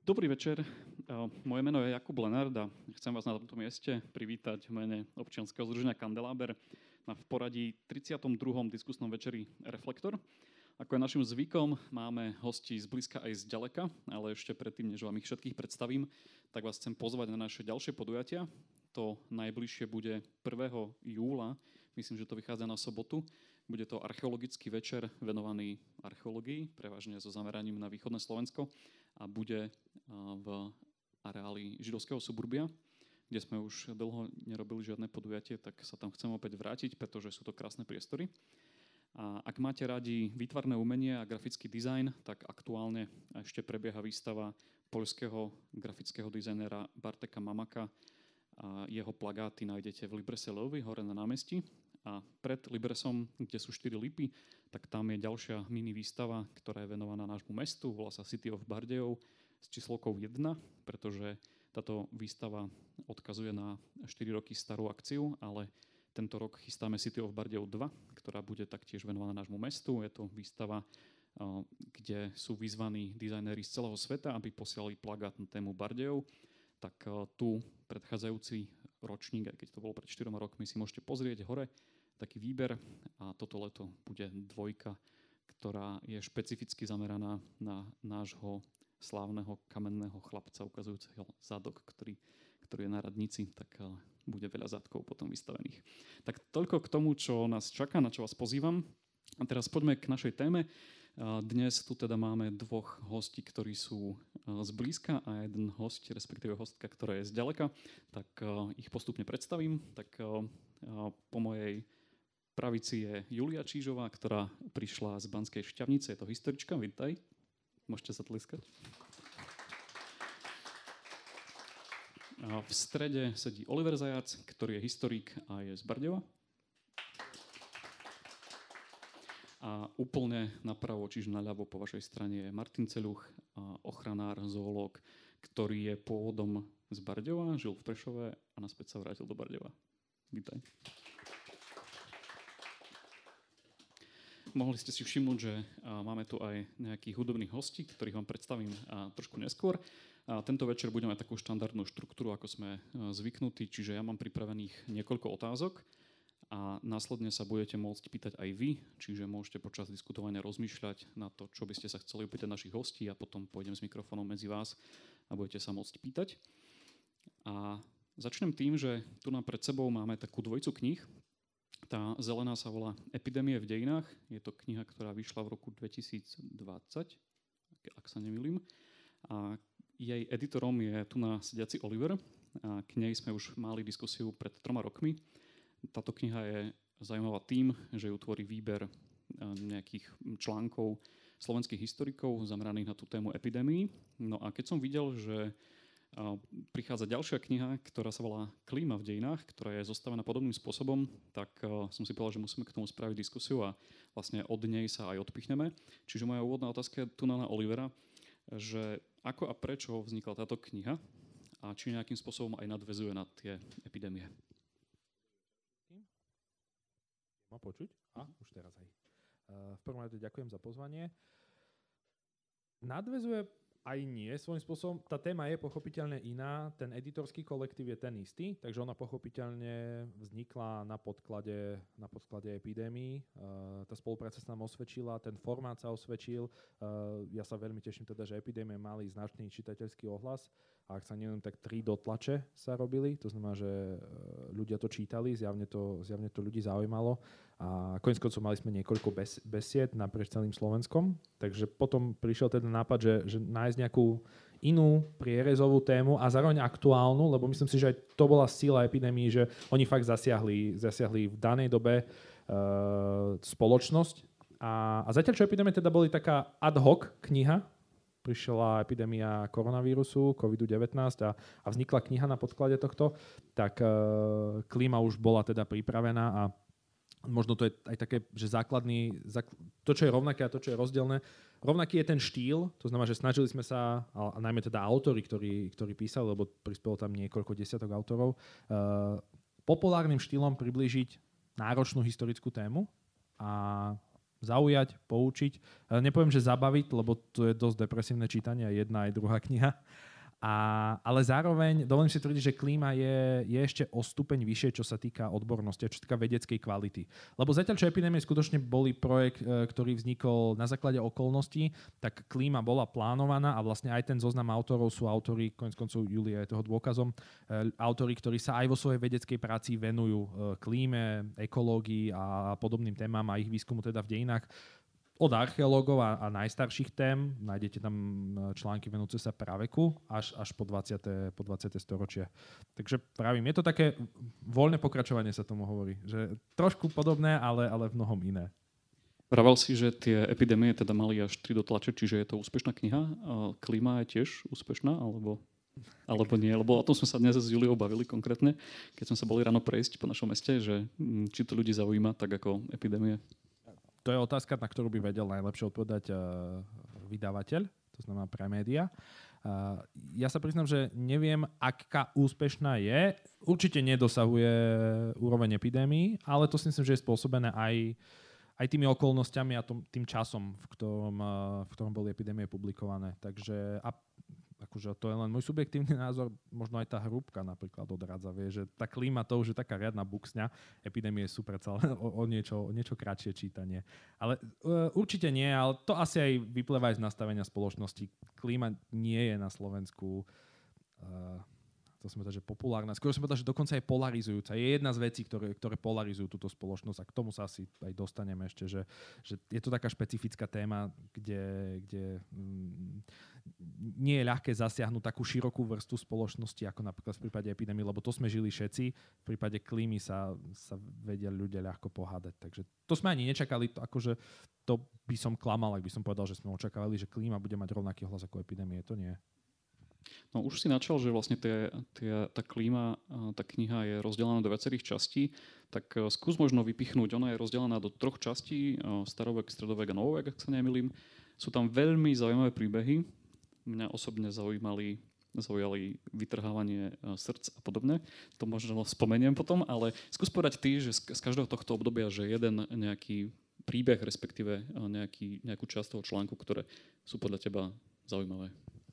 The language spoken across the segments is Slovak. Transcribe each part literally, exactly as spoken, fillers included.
Dobrý večer, moje meno je Jakub Lenard a chcem vás na tomto mieste privítať v mene občianskeho združenia Kandeláber na v poradí tridsiatom druhom diskusnom večeri Reflektor. Ako je našim zvykom, máme hostí z blízka aj z ďaleka, ale ešte predtým, než vám ich všetkých predstavím, tak vás chcem pozvať na naše ďalšie podujatia. To najbližšie bude prvého júla, myslím, že to vychádza na sobotu. Bude to archeologický večer venovaný archeológii, prevažne so zameraním na východné Slovensko a bude v areáli židovského suburbia, kde sme už dlho nerobili žiadne podujatie, tak sa tam chcem opäť vrátiť, pretože sú to krásne priestory. A ak máte radi výtvarné umenie a grafický dizajn, tak aktuálne ešte prebieha výstava poľského grafického dizajnera Barteka Mamaka. A jeho plagáty nájdete v Librese Lvovy, hore na námestí. A pred Libresom, kde sú štyri lipy, tak tam je ďalšia mini výstava, ktorá je venovaná nášmu mestu, volá sa City of Bardejov s číslovkou jeden, pretože táto výstava odkazuje na štyri roky starú akciu, ale tento rok chystáme City of Bardejov dva, ktorá bude taktiež venovaná nášmu mestu. Je to výstava, kde sú vyzvaní dizajnéri z celého sveta, aby posielali plagát na tému Bardejov. Tak tu predchádzajúci ročník, aj keď to bolo pred štyroma rokmi, si môžete pozrieť hore taký výber a toto leto bude dvojka, ktorá je špecificky zameraná na nášho slávneho kamenného chlapca ukazujúceho zadok, ktorý, ktorý je na radnici, tak bude veľa zadkov potom vystavených. Tak toľko k tomu, čo nás čaká, na čo vás pozývam. A teraz poďme k našej téme. Dnes tu teda máme dvoch hostí, ktorí sú zblízka a jeden host, respektíve hostka, ktorá je zďaleka, tak ich postupne predstavím. Tak po mojej pravici je Julia Čížová, ktorá prišla z Banskej Štiavnice, je to historička, vítaj. Môžete sa tleskať. V strede sedí Oliver Zajac, ktorý je historik a je z Bardejova. A úplne napravo, čiže naľavo po vašej strane je Martin Ceľuch, ochranár, zoológ, ktorý je pôvodom z Bardejova, žil v Prešove a naspäť sa vrátil do Bardejova. Vítaj. Mohli ste si všimnúť, že máme tu aj nejakých hudobných hostí, ktorých vám predstavím trošku neskôr. A tento večer budeme mať takú štandardnú štruktúru, ako sme zvyknutí, čiže ja mám pripravených niekoľko otázok a následne sa budete môcť pýtať aj vy, čiže môžete počas diskutovania rozmýšľať na to, čo by ste sa chceli opýtať našich hostí a potom pôjdem s mikrofónom medzi vás a budete sa môcť pýtať. A začnem tým, že tu nám pred sebou máme takú dvojicu kníh. Tá zelená sa volá Epidémie v dejinách. Je to kniha, ktorá vyšla v roku dvetisícdvadsať, ak sa nemýlim. A jej editorom je tu na sediaci Oliver. A k nej sme už mali diskusiu pred troma rokmi. Táto kniha je zaujímavá tým, že ju tvorí výber nejakých článkov slovenských historikov zameraných na tú tému epidémií. No a keď som videl, že prichádza ďalšia kniha, ktorá sa volá Klíma v dejinách, ktorá je zostavená podobným spôsobom, tak som si povedal, že musíme k tomu spraviť diskusiu a vlastne od nej sa aj odpichneme. Čiže moja úvodná otázka je tu na Olivera, že ako a prečo vznikla táto kniha a či nejakým spôsobom aj nadväzuje na tie epidémie. Ma počuť? A, už teraz aj. V prvom rade ďakujem za pozvanie. Nadväzuje aj nie, svojím spôsobom. Tá téma je pochopiteľne iná, ten editorský kolektív je ten istý, takže ona pochopiteľne vznikla na podklade, na podklade epidémií. Uh, tá spolupráca sa nám osvedčila, ten formát sa osvedčil. Uh, ja sa veľmi teším teda, že epidémie mali značný čitateľský ohlas. A ak sa neviem, tak tri dotlače sa robili, to znamená, že ľudia to čítali, zjavne to, zjavne to ľudí zaujímalo. A koniec koncov mali sme niekoľko bes, besied naprieč celým Slovenskom, takže potom prišiel teda nápad, že, že nájsť nejakú inú prierezovú tému a zároveň aktuálnu, lebo myslím si, že aj to bola sila epidémii, že oni fakt zasiahli, zasiahli v danej dobe uh, spoločnosť. A, a zatiaľ, čo epidémie teda boli taká ad hoc kniha, prišla epidémia koronavírusu, kovid devätnásť a, a vznikla kniha na podklade tohto, tak e, klíma už bola teda pripravená a možno to je aj také, že základný, zak, to, čo je rovnaké a to, čo je rozdielne, rovnaký je ten štýl, to znamená, že snažili sme sa, a, a najmä teda autori, ktorí, ktorí písali, lebo prispelo tam niekoľko desiatok autorov, e, populárnym štýlom priblížiť náročnú historickú tému a zaujať, poučiť. Nepoviem, že zabaviť, lebo to je dosť depresívne čítanie, aj jedna, aj druhá kniha. A, ale zároveň, dovolím si tvrdiť, že Klíma je, je ešte o stupeň vyššie, čo sa týka odbornosti a čo sa týka vedeckej kvality. Lebo zatiaľ, čo Epidémie skutočne boli projekt, ktorý vznikol na základe okolností, tak Klíma bola plánovaná a vlastne aj ten zoznam autorov sú autori, koniec koncov Julia je toho dôkazom, autori, ktorí sa aj vo svojej vedeckej práci venujú klíme, ekológii a podobným témam a ich výskumu teda v dejinách. Od archeológov a, a najstarších tém, nájdete tam články venujúce sa praveku, až, až po dvadsiate po dvadsiate storočie. Takže pravím, je to také voľné pokračovanie, sa tomu hovorí. Že trošku podobné, ale, ale v mnohom iné. Vravel si, že tie epidémie teda mali až tri dotlače, čiže je to úspešná kniha. Klíma je tiež úspešná, alebo, alebo nie? Lebo o tom sme sa dnes s Juliou bavili konkrétne, keď sme sa boli ráno prejsť po našom meste, že či to ľudí zaujíma tak ako epidémie. To je otázka, na ktorú by vedel najlepšie odpovedať uh, vydavateľ, to znamená pre média. Uh, ja sa priznám, že neviem, aká úspešná je. Určite nedosahuje úroveň epidémií, ale to si myslím, že je spôsobené aj, aj tými okolnostiami a tom, tým časom, v ktorom, uh, v ktorom boli epidémie publikované. Takže a, akože to je len môj subjektívny názor, možno aj tá hrúbka napríklad odradza, vie, že tá Klíma to už je taká riadna buksňa, epidémie sú predsa len o, o, niečo, o niečo kratšie čítanie. Ale uh, určite nie, ale to asi aj vyplýva aj z nastavenia spoločnosti. Klíma nie je na Slovensku uh, to som povedal, že populárna. Skôr som povedal, že dokonca je polarizujúca. Je jedna z vecí, ktoré, ktoré polarizujú túto spoločnosť a k tomu sa asi aj dostaneme ešte, že, že je to taká špecifická téma, kde, kde mm, nie je ľahké zasiahnuť takú širokú vrstu spoločnosti, ako napríklad v prípade epidémie, lebo to sme žili všetci. V prípade klímy sa, sa vedia ľudia ľahko pohádať. Takže to sme ani nečakali. To, akože, to by som klamal, ak by som povedal, že sme očakávali, že klíma bude mať rovnaký hlas ako epidémie. To nie. No už si načal, že vlastne tie, tie, tá klíma, tá kniha je rozdelená do viacerých častí, tak skús možno vypichnúť. Ona je rozdelená do troch častí, starovek, stredovek a novovek, ak sa nemýlim. Sú tam veľmi zaujímavé príbehy. Mňa osobne zaujímali, zaujali vytrhávanie srdc a podobne. To možno spomeniem potom, ale skús povedať ty, že z, z každého tohto obdobia, že jeden nejaký príbeh, respektíve nejaký, nejakú časť toho článku, ktoré sú podľa teba zaujímavé.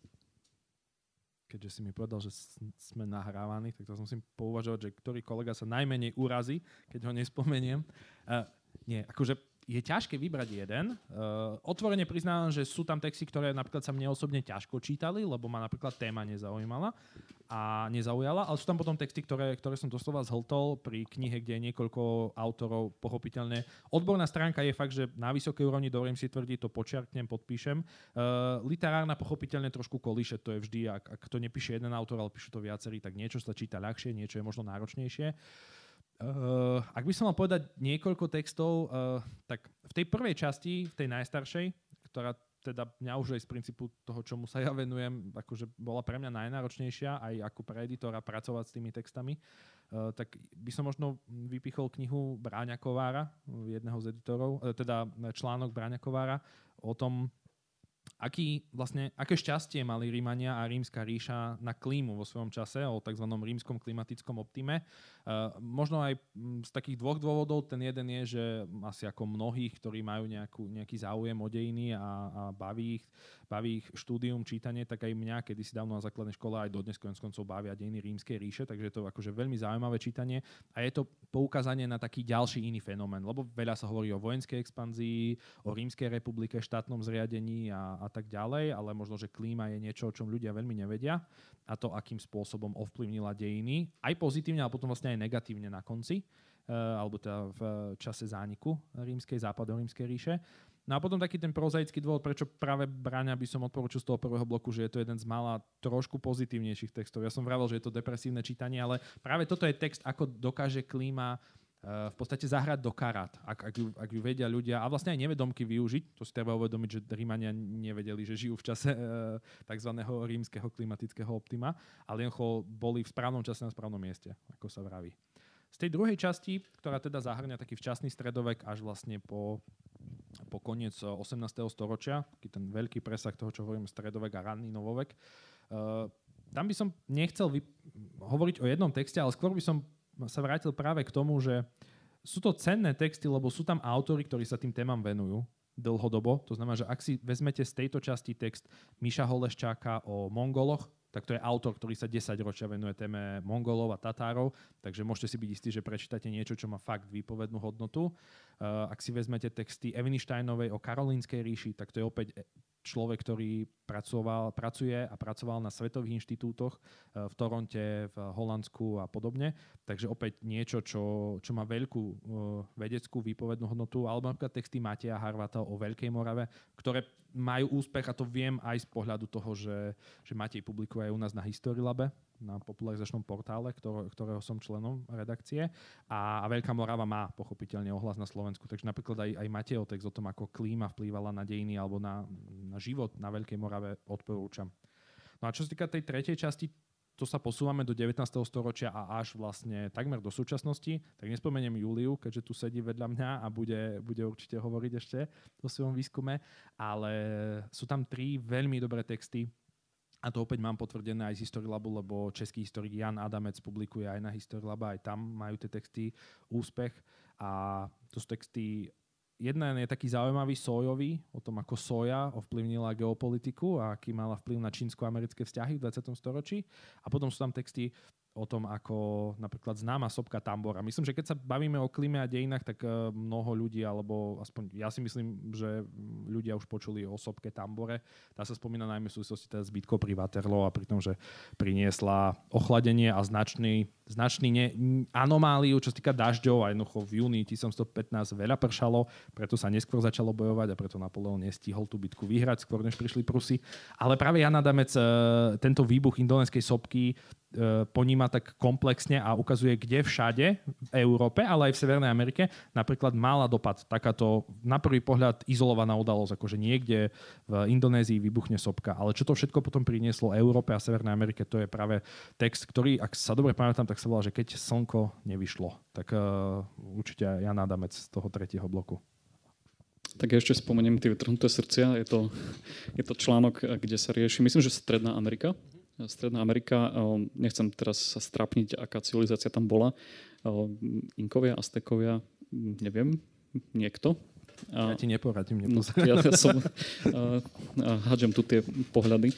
Keďže si mi povedal, že sme nahrávaní, tak to musím pouvažovať, že ktorý kolega sa najmenej urazí, keď ho nespomeniem. Uh, nie, akože je ťažké vybrať jeden. Uh, otvorene priznávam, že sú tam texty, ktoré napríklad sa mne osobne ťažko čítali, lebo ma napríklad téma nezaujímala a nezaujala, ale sú tam potom texty, ktoré, ktoré som doslova zhltol pri knihe, kde je niekoľko autorov, pochopiteľne. Odborná stránka je fakt, že na vysokej úrovni, dovolím si tvrdiť, to počiarknem, podpíšem. Uh, literárna pochopiteľne trošku kolíše, to je vždy, ak, ak to nepíše jeden autor, ale píšu to viacerí, tak niečo sa číta ľahšie, niečo je možno náročnejšie. Uh, ak by som mal povedať niekoľko textov, uh, tak v tej prvej časti, v tej najstaršej, ktorá teda mňa už aj z princípu toho, čomu sa ja venujem, akože bola pre mňa najnáročnejšia, aj ako pre editora pracovať s tými textami, uh, tak by som možno vypichol knihu Bráňa Kovára, jedného z editorov, uh, teda článok Bráňa Kovára o tom, aký, vlastne, aké šťastie mali Rímania a rímska ríša na klímu vo svojom čase, o tzv. Rímskom klimatickom optime. Uh, možno aj z takých dvoch dôvodov. Ten jeden je, že asi ako mnohých, ktorí majú nejakú, nejaký záujem o dejiny a, a baví, ich, baví ich štúdium, čítanie, tak aj mňa, kedysi dávno na základnej škole, aj dodnes konec koncov bavia dejiny rímskej ríše, takže je to akože veľmi zaujímavé čítanie a je to poukázanie na taký ďalší iný fenomén, lebo veľa sa hovorí o vojenskej expanzii, o Rímskej republike, štátnom zriadení a, a tak ďalej, ale možno, že klíma je niečo, o čom ľudia veľmi nevedia a to, akým spôsobom ovplyvnila dejiny, aj pozitívne, ale potom vlastne aj negatívne na konci, uh, alebo teda v čase zániku rímskej, západorímskej ríše. No a potom taký ten prozaický dôvod, prečo práve Bráňa by som odporučil z toho prvého bloku, že je to jeden z mála trošku pozitívnejších textov. Ja som vravel, že je to depresívne čítanie, ale práve toto je text, ako dokáže klíma v podstate zahrať do karát, ak, ak, ju, ak ju vedia ľudia a vlastne aj nevedomky využiť. To si treba uvedomiť, že Rímania nevedeli, že žijú v čase e, tzv. Rímskeho klimatického optima, ale jednoducho boli v správnom čase na správnom mieste, ako sa vraví. Z tej druhej časti, ktorá teda zahrňa taký včasný stredovek až vlastne po, po koniec osemnásteho storočia, taký ten veľký presah toho, čo hovorím, stredovek a ranný novovek, e, tam by som nechcel vy- hovoriť o jednom texte, ale skôr by som sa vrátil práve k tomu, že sú to cenné texty, lebo sú tam autori, ktorí sa tým témam venujú dlhodobo. To znamená, že ak si vezmete z tejto časti text Miša Holeščáka o Mongoloch, tak to je autor, ktorý sa desaťročia venuje téme Mongolov a Tatárov, takže môžete si byť istí, že prečítate niečo, čo má fakt výpovednú hodnotu. Uh, ak si vezmete texty Eveny Steinovej o Karolínskej ríši, tak to je opäť človek, ktorý pracoval, pracuje a pracoval na svetových inštitútoch uh, v Toronte, v Holandsku a podobne. Takže opäť niečo, čo, čo má veľkú uh, vedeckú výpovednú hodnotu, alebo napríklad texty Mateja Harvata o Veľkej Morave, ktoré majú úspech, a to viem aj z pohľadu toho, že, že Matej publikuje aj u nás na Historylabe, na popularizačnom portále, ktorého, ktorého som členom redakcie. A, a Veľká Morava má pochopiteľne ohlas na Slovensku. Takže napríklad aj, aj Matejov text o tom, ako klíma vplývala na dejiny alebo na, na život na Veľkej Morave, odporúčam. No a čo sa týka tej tretej časti, to sa posúvame do devätnásteho storočia a až vlastne takmer do súčasnosti, tak nespomeniem Juliu, keďže tu sedí vedľa mňa a bude, bude určite hovoriť ešte o svojom výskume, ale sú tam tri veľmi dobré texty a to opäť mám potvrdené aj z Historylabu, lebo český historik Jan Adamec publikuje aj na Historylabe, aj tam majú tie texty úspech a to sú texty. Jeden je taký zaujímavý sojový, o tom, ako soja ovplyvnila geopolitiku a aký mala vplyv na čínsko-americké vzťahy v dvadsiatom storočí. A potom sú tam texty o tom, ako napríklad známa sopka Tambora. Myslím, že keď sa bavíme o klíme a dejinách, tak mnoho ľudí, alebo aspoň ja si myslím, že ľudia už počuli o sopke Tambore. Tá sa spomína najmä v súvislosti teda s bitkou pri Waterloo a pri tom, že priniesla ochladenie a značný, značný ne, anomáliu, čo sa týka dažďov. A jednoducho v júni tisícsedemstopätnásť veľa pršalo, preto sa neskôr začalo bojovať a preto Napoleon nestihol tú bitku vyhrať, skôr než prišli Prusy. Ale práve Jan Adamec tento výbuch indonéskej sopky poníma tak komplexne a ukazuje, kde všade v Európe, ale aj v Severnej Amerike napríklad mala dopad takáto na prvý pohľad izolovaná udalosť, akože niekde v Indonézii vybuchne sopka. Ale čo to všetko potom prinieslo Európe a Severnej Amerike, to je práve text, ktorý, ak sa dobre pamätám, tak sa volá, že keď slnko nevyšlo. Tak uh, určite Jan Adamec z toho tretieho bloku. Tak ja ešte spomeniem tie vytrhnuté srdcia. Je to, je to článok, kde sa rieši, myslím, že Stredná Amerika. Stredná Amerika, nechcem teraz sa strapniť, aká civilizácia tam bola. Inkovia, Aztekovia, neviem, niekto. Ja ti neporadím, nepozerám. Ja, ja som, hádžem tu tie pohľady,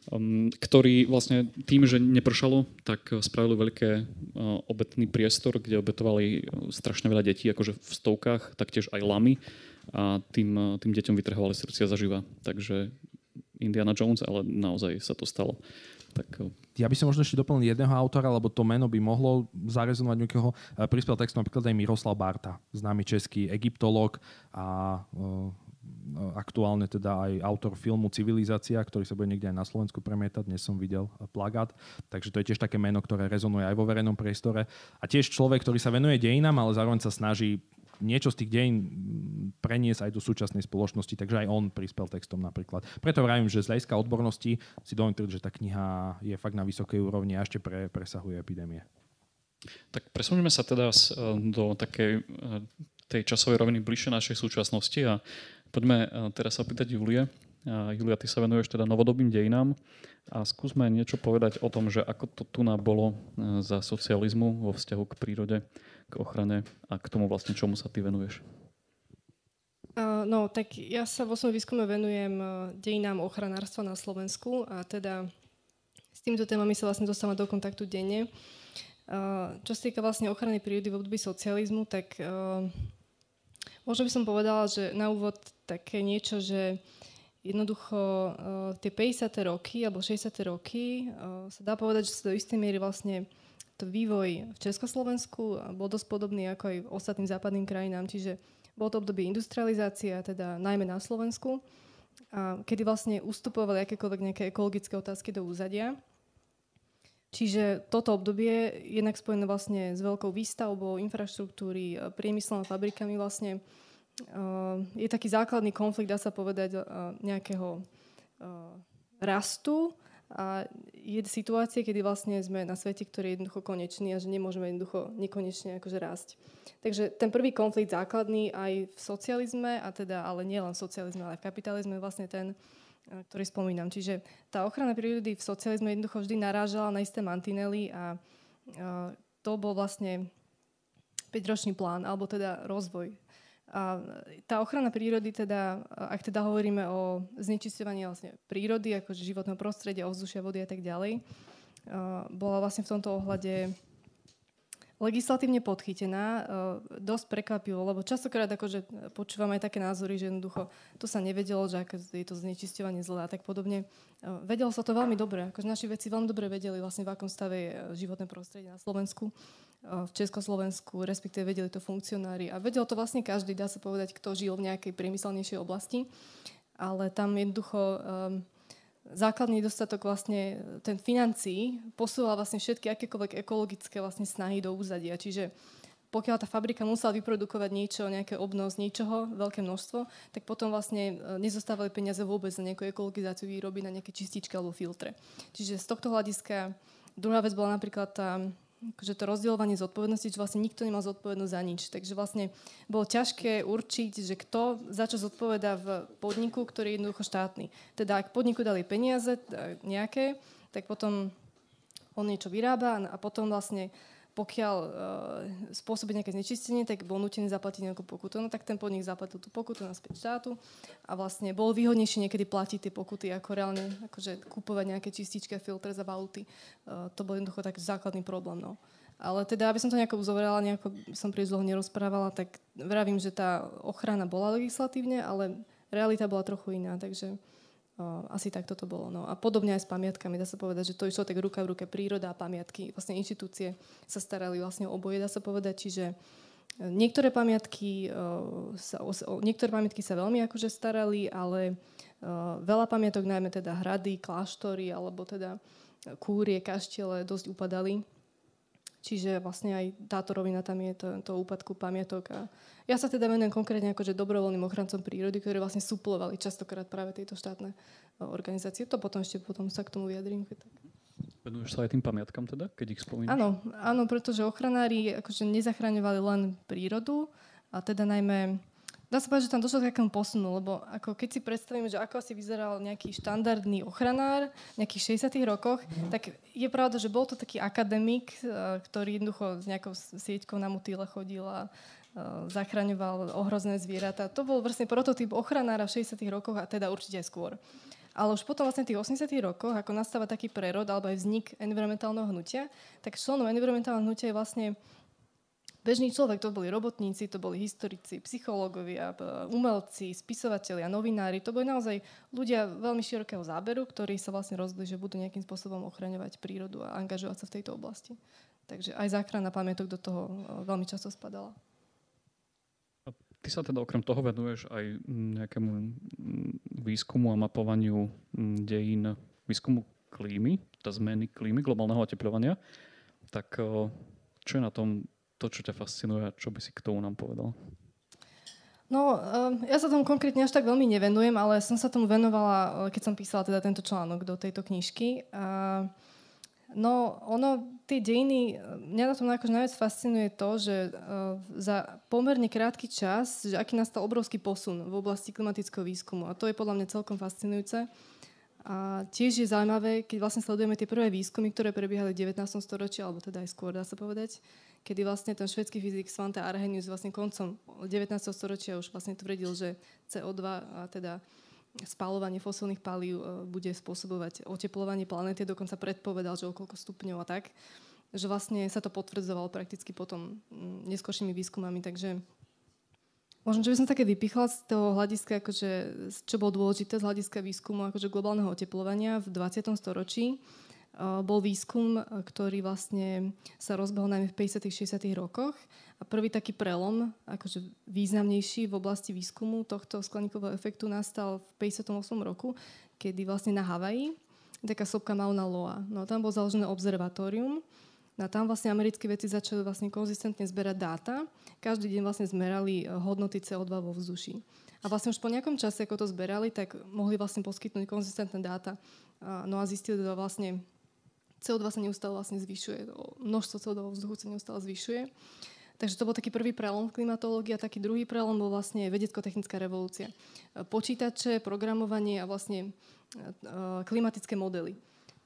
ktorí vlastne tým, že nepršalo, tak spravili veľké obetný priestor, kde obetovali strašne veľa detí, akože v stovkách, taktiež aj lamy a tým, tým deťom vytrhovali srdcia zaživa. Takže Indiana Jones, ale naozaj sa to stalo. Tak... Ja by som možno ešte doplnil jedného autora, lebo to meno by mohlo zarezonovať niekoho. Prispel textom napríklad aj Miroslav Barta, známy český egyptológ a uh, aktuálne teda aj autor filmu Civilizácia, ktorý sa bude niekde aj na Slovensku premietať. Dnes som videl plagát. Takže to je tiež také meno, ktoré rezonuje aj vo verejnom priestore. A tiež človek, ktorý sa venuje dejinám, ale zároveň sa snaží niečo z tých dejín preniesť aj do súčasnej spoločnosti, takže aj on prispel textom napríklad. Preto vravím, že z hľadiska odbornosti si dovolím tvrdiť, že tá kniha je fakt na vysokej úrovni a ešte pre, presahuje epidémie. Tak presunieme sa teda do takej tej časovej roviny bližšie našej súčasnosti a poďme teraz sa opýtať Julie. Julia, ty sa venuješ teda novodobým dejinám a skúsme niečo povedať o tom, že ako to tu bolo za socializmu vo vzťahu k prírode, k ochrane a k tomu vlastne, čomu sa ty venuješ. Uh, no, tak ja sa vo svojom výskume venujem uh, dejinám ochranárstva na Slovensku a teda s týmito témami sa vlastne dostávam do kontaktu denne. Uh, čo sa týka vlastne ochrany prírody v období socializmu, tak uh, možno by som povedala, že na úvod také niečo, že jednoducho uh, tie päťdesiate roky alebo šesťdesiate roky uh, sa dá povedať, že sa do istej miery vlastne to vývoj v Československu bol dosť podobný ako aj ostatným západným krajinám, čiže bolo to obdobie industrializácie, teda najmä na Slovensku, a kedy vlastne ustupovali akékoľvek nejaké ekologické otázky do úzadia. Čiže toto obdobie je jednak spojené vlastne s veľkou výstavbou infraštruktúry, priemyslom a fabrikami vlastne. Je taký základný konflikt, dá sa povedať, nejakého rastu, a je situácie, kedy vlastne sme na svete, ktorý je jednoducho konečný a že nemôžeme jednoducho nekonečne akože rásť. Takže ten prvý konflikt základný aj v socializme, a teda ale nie len v socializme, ale aj v kapitalizme, vlastne ten, ktorý spomínam. Čiže tá ochrana prírody v socializme jednoducho vždy narážala na isté mantinely a to bol vlastne päťročný plán, alebo teda rozvoj. A tá ochrana prírody, teda, ak teda hovoríme o znečisťovaní vlastne prírody, akože životného prostredia, ovzdušia, vody a tak ďalej, bola vlastne v tomto ohľade legislatívne podchytená. Dosť prekvapivo, lebo častokrát akože počúvam aj také názory, že jednoducho to sa nevedelo, že aké je to znečisťovanie zlé a tak podobne. Vedelo sa to veľmi dobre, akože naši vedci veľmi dobre vedeli vlastne v akom stave je životné prostredie na Slovensku, v Československu, respektíve vedeli to funkcionári a vedel to vlastne každý, dá sa povedať, kto žil v nejakej priemyselnejšej oblasti, ale tam jednoducho um, základný nedostatok vlastne ten financií posúval vlastne všetky akékoľvek ekologické vlastne snahy do úzadia, čiže pokiaľ tá fabrika musela vyprodukovať niečo, nejaké obnos niečoho, veľké množstvo, tak potom vlastne nezostávali peniaze vôbec na nejakú ekologizáciu výroby, na nejaké čističky alebo filtre. Čiže z tohto hľadiska druhá vec bola napríklad tá akože to rozdielovanie zodpovednosti, že vlastne nikto nemal zodpovednosť za nič. Takže vlastne bolo ťažké určiť, že kto za čo zodpovedá v podniku, ktorý je jednoducho štátny. Teda ak podniku dali peniaze nejaké, tak potom on niečo vyrába a potom vlastne pokiaľ uh, spôsobí nejaké znečistenie, tak bol nútený zaplatiť nejakú pokutu. No tak ten podnik zaplatil tú pokutu naspäť štátu a vlastne bolo výhodnejšie niekedy platiť tie pokuty, ako reálne akože kúpovať nejaké čističky a filtre za valuty. Uh, to bol jednoducho taký základný problém. No. Ale teda, aby som to nejako uzovrela, nejako som príliš dlho nerozprávala, tak vravím, že tá ochrana bola legislatívne, ale realita bola trochu iná, takže Uh, asi tak toto bolo. No. A podobne aj s pamiatkami. Dá sa povedať, že to išlo tak ruka v ruke, príroda a pamiatky. Vlastne inštitúcie sa starali vlastne o oboje, dá sa povedať. Čiže niektoré pamiatky, uh, sa, o, o, niektoré pamiatky sa veľmi akože starali, ale uh, veľa pamiatok, najmä teda hrady, kláštory alebo teda kúrie, kaštiele dosť upadali. Čiže vlastne aj táto rovina tam je to, to úpadku pamiatok. A ja sa teda venujem konkrétne akože dobrovoľným ochrancom prírody, ktorí vlastne suplovali častokrát práve tieto štátne organizácie. To potom ešte potom sa k tomu vyjadrím. Venuješ sa aj tým pamiatkam teda, keď ich spomínaš? Áno, áno, pretože ochranári akože nezachraňovali len prírodu, a teda najmä dá sa povedať, že tam došlo k takému posunu, lebo ako keď si predstavíme, že ako asi vyzeral nejaký štandardný ochranár v nejakých šesťdesiatych rokoch, tak je pravda, že bol to taký akademik, ktorý jednoducho s nejakou sieťkou na motýle chodil a zachraňoval ohrozené zvieratá. To bol vlastne prototyp ochranára v šesťdesiatych rokoch a teda určite aj skôr. Ale už potom vlastne v tých osemdesiatych rokoch, ako nastáva taký prerod alebo aj vznik environmentálneho hnutia, tak členom environmentálneho hnutia je vlastne bežný človek. To boli robotníci, to boli historici, psychológovia, umelci, spisovatelia, novinári. To boli naozaj ľudia veľmi širokého záberu, ktorí sa vlastne rozhodli, že budú nejakým spôsobom ochraňovať prírodu a angažovať sa v tejto oblasti. Takže aj záchrana pamiatok do toho veľmi často spadala. Ty sa teda okrem toho venuješ aj nejakému výskumu a mapovaniu dejín, výskumu klímy, tá zmeny klímy, globálneho otepľovania. Tak čo je na tom to, čo ťa fascinuje a čo by si k tomu nám povedal? No, ja sa tomu konkrétne až tak veľmi nevenujem, ale som sa tomu venovala, keď som písala teda tento článok do tejto knižky. No, ono, tie dejiny, mňa na tom akože najviac fascinuje to, že za pomerne krátky čas, že aký nastal obrovský posun v oblasti klimatického výskumu. A to je podľa mňa celkom fascinujúce. A tiež je zaujímavé, keď vlastne sledujeme tie prvé výskumy, ktoré prebiehali v devätnástom storočí, alebo teda aj skôr, dá sa povedať, kedy vlastne ten švédsky fyzik Svante Arrhenius vlastne koncom devätnásteho storočia už vlastne tvrdil, že cé ó dva, a teda spaľovanie fosílnych palív, bude spôsobovať oteplovanie planéty, dokonca predpovedal, že o koľko stupňov a tak, že vlastne sa to potvrdzovalo prakticky potom neskoršími výskumami, takže možno, že by som také vypichla z toho hľadiska, akože, čo bolo dôležité z hľadiska výskumu akože globálneho oteplovania v dvadsiatom storočí. Uh, bol výskum, ktorý vlastne sa rozbehol najmä v päťdesiatych šesťdesiatych rokoch. A prvý taký prelom, akože významnejší v oblasti výskumu tohto skleníkového efektu nastal v päťdesiatom ôsmom roku, kedy vlastne na Havaji, taká sopka Mauna Loa. No tam bolo založené observatórium. No a tam vlastne americkí vedci začali vlastne konzistentne zberať dáta. Každý deň vlastne zmerali hodnoty cé ó dva vo vzduší. A vlastne už po nejakom čase, ako to zberali, tak mohli vlastne poskytnúť konzistentné dáta. No a zistili, že vlastne cé ó dva sa neustále vlastne zvyšuje. Množstvo cé ó dva vo vzduchu sa neustále zvyšuje. Takže to bol taký prvý prelom v klimatológii a taký druhý prelom bol vlastne vedecko-technická revolúcia. Počítače, programovanie a vlastne klimatické modely.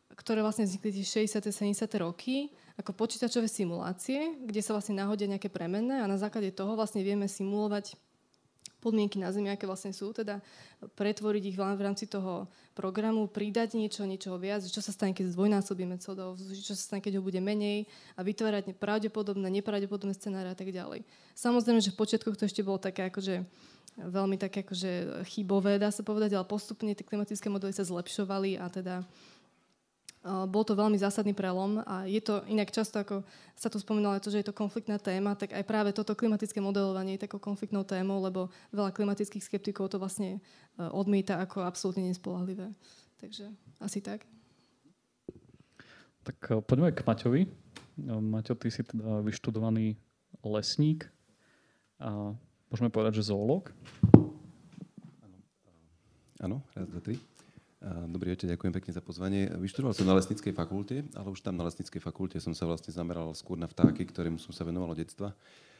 ktoré vlastne vznikli tie šesťdesiate sedemdesiate roky, ako počítačové simulácie, kde sa vlastne nahodia nejaké premenné a na základe toho vlastne vieme simulovať podmienky na Zemi, aké vlastne sú, teda pretvoriť ich v rámci toho programu, pridať niečo, niečoho viac, čo sa stane, keď zdvojnásobíme cé o dva, čo sa stane, keď ho bude menej a vytvárať pravdepodobné, nepravdepodobné scenáre a tak ďalej. Samozrejme, že v počiatkoch to ešte bolo také akože veľmi také akože chybové, dá sa povedať, ale postupne tie klimatické modely sa zlepšovali a teda Uh, bol to veľmi zásadný prelom a je to inak často, ako sa tu spomínalo, to, že je to konfliktná téma, tak aj práve toto klimatické modelovanie je takou konfliktnou témou, lebo veľa klimatických skeptikov to vlastne uh, odmieta ako absolútne nespoľahlivé. Takže asi tak. Tak uh, poďme k Maťovi. Uh, Maťo, ty si teda vyštudovaný lesník a môžeme povedať, že zoológ? Áno, raz, dva, tri. Dobrý večer, ďakujem pekne za pozvanie. Vyštudoval som na lesníckej fakulte, ale už tam na lesníckej fakulte som sa vlastne zameral skôr na vtáky, ktorým som sa venoval od detstva.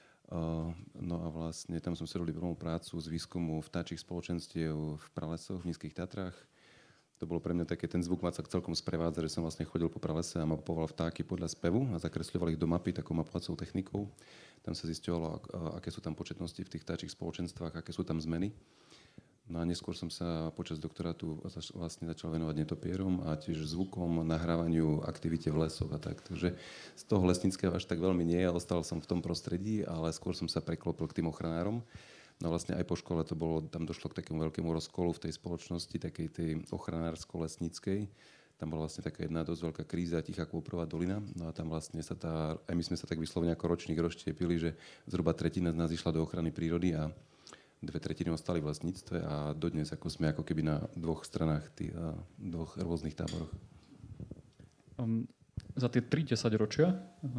No a vlastne tam som si robil diplomovú prácu z výskumu vtáčich spoločenstiev v pralesoch, v Nízkych Tatrách. To bolo pre mňa také, ten zvuk ma celkom sprevádza, že som vlastne chodil po pralese a mapoval vtáky podľa spevu a zakresľoval ich do mapy takou mapovacou technikou. Tam sa zisťovalo, aké sú tam početnosti v tých vtáčich spoločenstvách, aké sú tam zmeny. No a neskôr som sa počas doktorátu vlastne začal venovať netopierom a tiež zvukom, nahrávaniu, aktivite v lesoch a tak. Takže z toho lesníckeho až tak veľmi nie, ostal som v tom prostredí, ale skôr som sa preklopil k tým ochranárom. No vlastne aj po škole to bolo, tam došlo k takému veľkému rozkolu v tej spoločnosti, takej tej ochranársko-lesníckej. Tam bola vlastne taká jedna dosť veľká kríza, Tichá Kôprová dolina. No a tam vlastne sa tá, aj my sme sa tak vyslovene ako ročník rozštiepili, že zhruba tretina z nás išla do ochrany prírody a dve tretiny ostali v lesníctve a dodnes ako sme ako keby na dvoch stranách, tých, dvoch rôznych táboroch. Um, za tie tri desaťročia,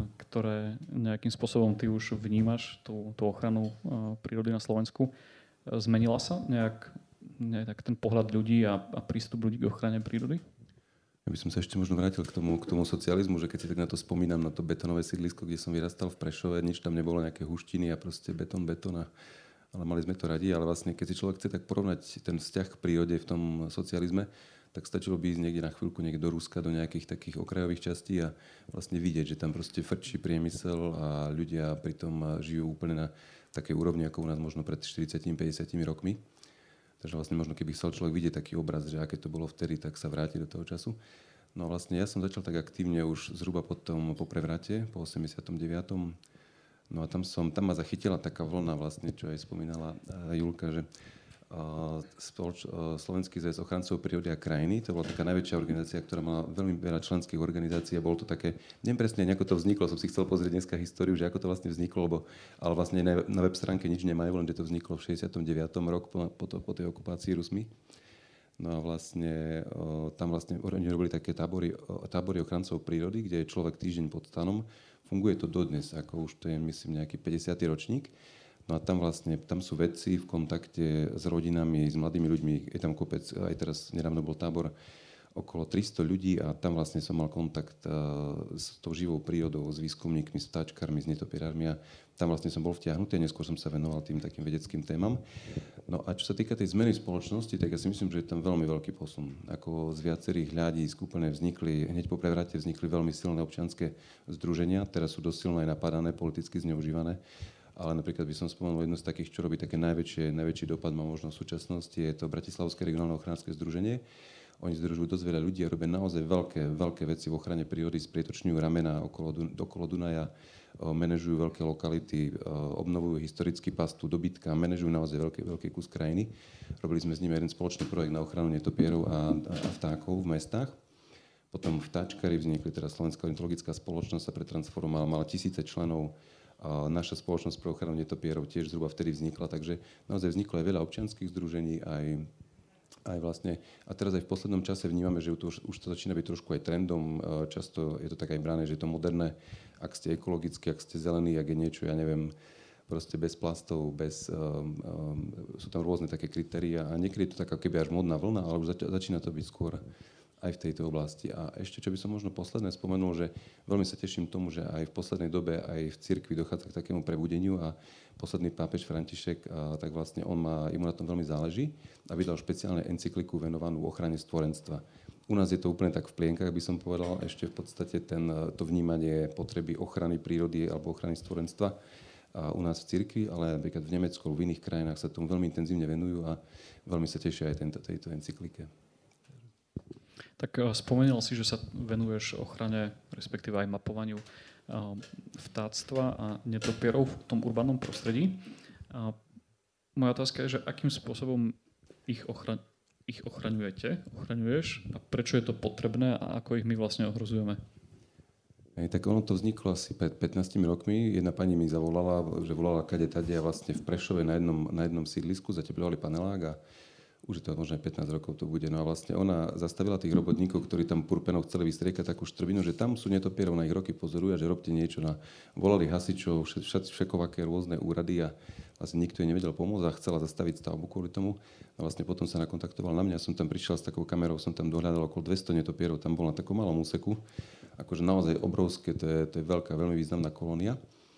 ktoré nejakým spôsobom ty už vnímaš tú, tú ochranu uh, prírody na Slovensku, zmenila sa nejak, nejak ten pohľad ľudí a, a prístup ľudí k ochrane prírody? Ja by som sa ešte možno vrátil k tomu, k tomu socializmu, že keď si tak na to spomínam, na to betonové sídlisko, kde som vyrastal v Prešove, nič tam nebolo, nejaké huštiny a proste betón, betón a ale mali sme to radi, ale vlastne keď si človek chce tak porovnať ten vzťah k prírode v tom socializme, tak stačilo by ísť niekde na chvíľku niekde do Ruska, do nejakých takých okrajových častí a vlastne vidieť, že tam proste frčí priemysel a ľudia pritom žijú úplne na takej úrovni, ako u nás možno pred štyridsiatimi päťdesiatimi rokmi. Takže vlastne možno keby chcel človek vidieť taký obraz, že aké to bolo vtedy, tak sa vráti do toho času. No vlastne ja som začal tak aktívne už zhruba potom po prevrate, po osemdesiatom deviatom No a tam, som, tam ma zachytila taká vlna vlastne, čo aj spomínala Julka, že uh, spoloč, uh, Slovenský zväz ochrancov prírody a krajiny, to bola taká najväčšia organizácia, ktorá mala veľmi veľa členských organizácií a bolo to také, neviem presne, ako to vzniklo, som si chcel pozrieť dneska históriu, že ako to vlastne vzniklo, lebo, ale vlastne na, na web stránke nič nemajú, len že to vzniklo v šesťdesiatom deviatom roku po, po, to, po tej okupácii Rusmi. No a vlastne uh, tam vlastne oni robili také tábory, uh, tábory ochrancov prírody, kde je človek týždeň pod stanom. Funguje to dodnes, ako už to je, myslím, nejaký päťdesiaty ročník. No a tam vlastne, tam sú vedci v kontakte s rodinami, s mladými ľuďmi. Je tam kopec, aj teraz nedávno bol tábor okolo tristo ľudí a tam vlastne som mal kontakt uh, s tou živou prírodou, s výskumníkmi, s vtáčkarmi, s netopierármi a tam vlastne som bol vtiahnutý a neskôr som sa venoval tým takým vedeckým témam. No a čo sa týka tej zmeny spoločnosti, tak ja si myslím, že je tam veľmi veľký posun. Ako z viacerých hľadísk úplne vznikli, hneď po prevrate vznikli veľmi silné občianske združenia, teraz sú dosť silno aj napadané, politicky zneužívané. Ale napríklad by som spomenul jedno z takých, čo robí také najväčšie, najväčší dopad má možno v súčasnosti, je to Bratislavské regionálne ochránske združenie. Oni združujú dosť veľa ľudí a robia naozaj veľké, veľké veci v ochrane prírody, sprietočňujú ramena okolo, okolo Dunaja, manažujú veľké lokality, obnovujú historický pastu dobytka, manažujú naozaj veľký, veľký kus krajiny. Robili sme s nimi jeden spoločný projekt na ochranu netopierov a, a vtákov v mestách. Potom vtáčkari vznikli, teda Slovenská ornitologická spoločnosť sa pretransformovala, mala tisíce členov. A naša spoločnosť pre ochranu netopierov tiež zhruba vtedy vznikla, takže naozaj vzniklo aj veľa občianskych združení, aj, aj vlastne, a teraz aj v poslednom čase vnímame, že to už, už to začína byť trošku aj trendom, často je to tak aj brané, že je to moderné, ak ste ekologickí, ak ste zelení, ak je niečo, ja neviem, proste bez plastov, bez, um, um, sú tam rôzne také kritériá a niekedy je to taká keby až modná vlna, ale už zač- začína to byť skôr aj v tejto oblasti. A ešte, čo by som možno posledné spomenul, že veľmi sa teším tomu, že aj v poslednej dobe aj v cirkvi dochádza k takému prebudeniu a posledný pápež František, a, tak vlastne on má, jemu na tom veľmi záleží a vydal špeciálne encykliku venovanú ochrane stvorenstva. U nás je to úplne tak v plienkach, by som povedal, ešte v podstate ten, to vnímanie potreby ochrany prírody alebo ochrany stvorenstva a u nás v cirkvi, ale napríklad v Nemecku alebo v iných krajinách sa tomu veľmi intenzívne venujú a veľmi sa tešia aj tento, tejto encyklike. Tak spomenul si, že sa venuješ ochrane, respektíve aj mapovaniu vtáctva a netopierov v tom urbanom prostredí. A moja otázka je, že akým spôsobom ich ochraňuješ? ich ochraňujete, ochraňuješ a prečo je to potrebné a ako ich my vlastne ohrozujeme? Aj, tak ono to vzniklo asi pred pätnástimi rokmi. Jedna pani mi zavolala, že volala kade tade a vlastne v Prešove na jednom, na jednom sídlisku zateplovali panelák a už je to možno aj pätnásť rokov to bude. No a vlastne ona zastavila tých robotníkov, ktorí tam purpenou chceli vystriekať takú štrbinu, že tam sú netopierov, na ich roky pozorujú a že robte niečo. Na, volali hasičov, všakovaké rôzne úrady a vlastne nikto jej nevedel pomôcť a chcela zastaviť stavbu kvôli tomu. A vlastne potom sa nakontaktoval na mňa. Som tam prišiel s takou kamerou, som tam dohľadal okolo dvesto netopierov. Tam bol na takom malom úseku. Akože naozaj obrovské, to je, to je veľká, veľmi významná kolónia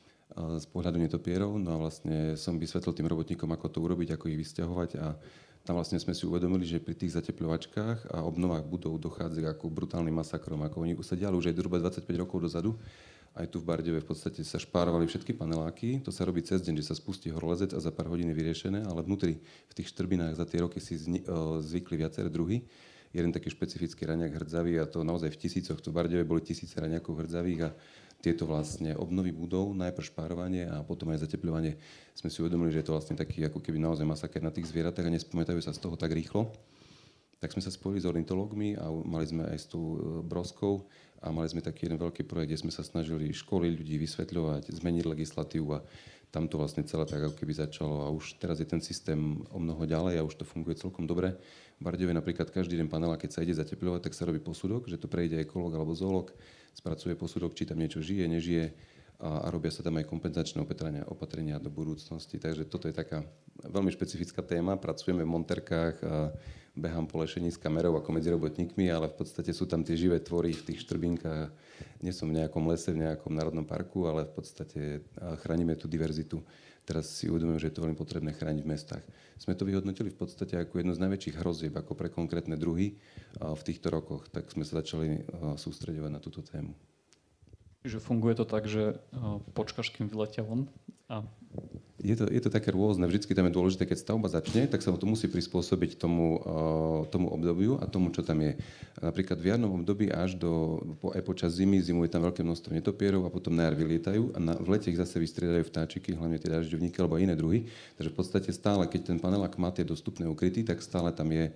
z pohľadu netopierov. No a vlastne som vysvetlil tým robotníkom, ako to urobiť, ako ich vysťahovať a tam vlastne sme si uvedomili, že pri tých zatepľovačkách a obnovách budov dochádza ako brutálnym masakrom. Ako oni usadia už aj zhruba dvadsaťpäť rokov dozadu. Aj tu v Bardejove v podstate sa špárovali všetky paneláky. To sa robí cez deň, že sa spustí horolezec a za pár hodín je vyriešené, ale vnútri v tých štrbinách za tie roky si zni- zvykli viaceré druhy. Jeden taký špecifický raňak hrdzavý a to naozaj v tisícoch. Tu v Bardejove boli tisíce raňakov hrdzavých a tieto vlastne obnovy budov, najprv špárovanie a potom aj zatepľovanie. Sme si uvedomili, že je to vlastne taký ako keby naozaj masaker na tých zvieratách a nespamätajú sa z toho tak rýchlo. Tak sme sa spojili s ornitológmi a mali sme aj s tou broskou a mali sme taký jeden veľký projekt, kde sme sa snažili školiť ľudí, vysvetľovať, zmeniť legislatívu a tam to vlastne celé tak ako keby začalo a už teraz je ten systém o mnoho ďalej a už to funguje celkom dobre. V Bardejove napríklad každý den panelák, keď sa ide zatepľovať, tak sa robí posudok, že to prejde ekológ alebo zoológ, spracuje posudok, či tam niečo žije, nežije a, a robia sa tam aj kompenzačné opatrenia, opatrenia do budúcnosti. Takže toto je taká veľmi špecifická téma. Pracujeme v monterkách a behám po lešení s kamerou ako medzi robotníkmi, ale v podstate sú tam tie živé tvory v tých štrbinkách. Nie som v nejakom lese, v nejakom národnom parku, ale v podstate chránime tú diverzitu. Teraz si uvedomujem, že je to veľmi potrebné chrániť v mestách. Sme to vyhodnotili v podstate ako jednu z najväčších hrozieb, ako pre konkrétne druhy v týchto rokoch. Tak sme sa začali sústreďovať na túto tému. Čiže funguje to tak, že počkáš, kým vyletia von a... Je to, je to také rôzne. Vždycky tam je dôležité, keď stavba začne, tak sa to musí prispôsobiť tomu, uh, tomu obdobiu a tomu, čo tam je. Napríklad v jarnom období až do, po, aj počas zimy, zimu je tam veľké množstvo netopierov a potom na jar vylietajú a na, v lete ich zase vystriedajú vtáčiky, hlavne tie dažďovníky alebo iné druhy. Takže v podstate stále, keď ten panelák má tie dostupné ukryty, tak stále tam je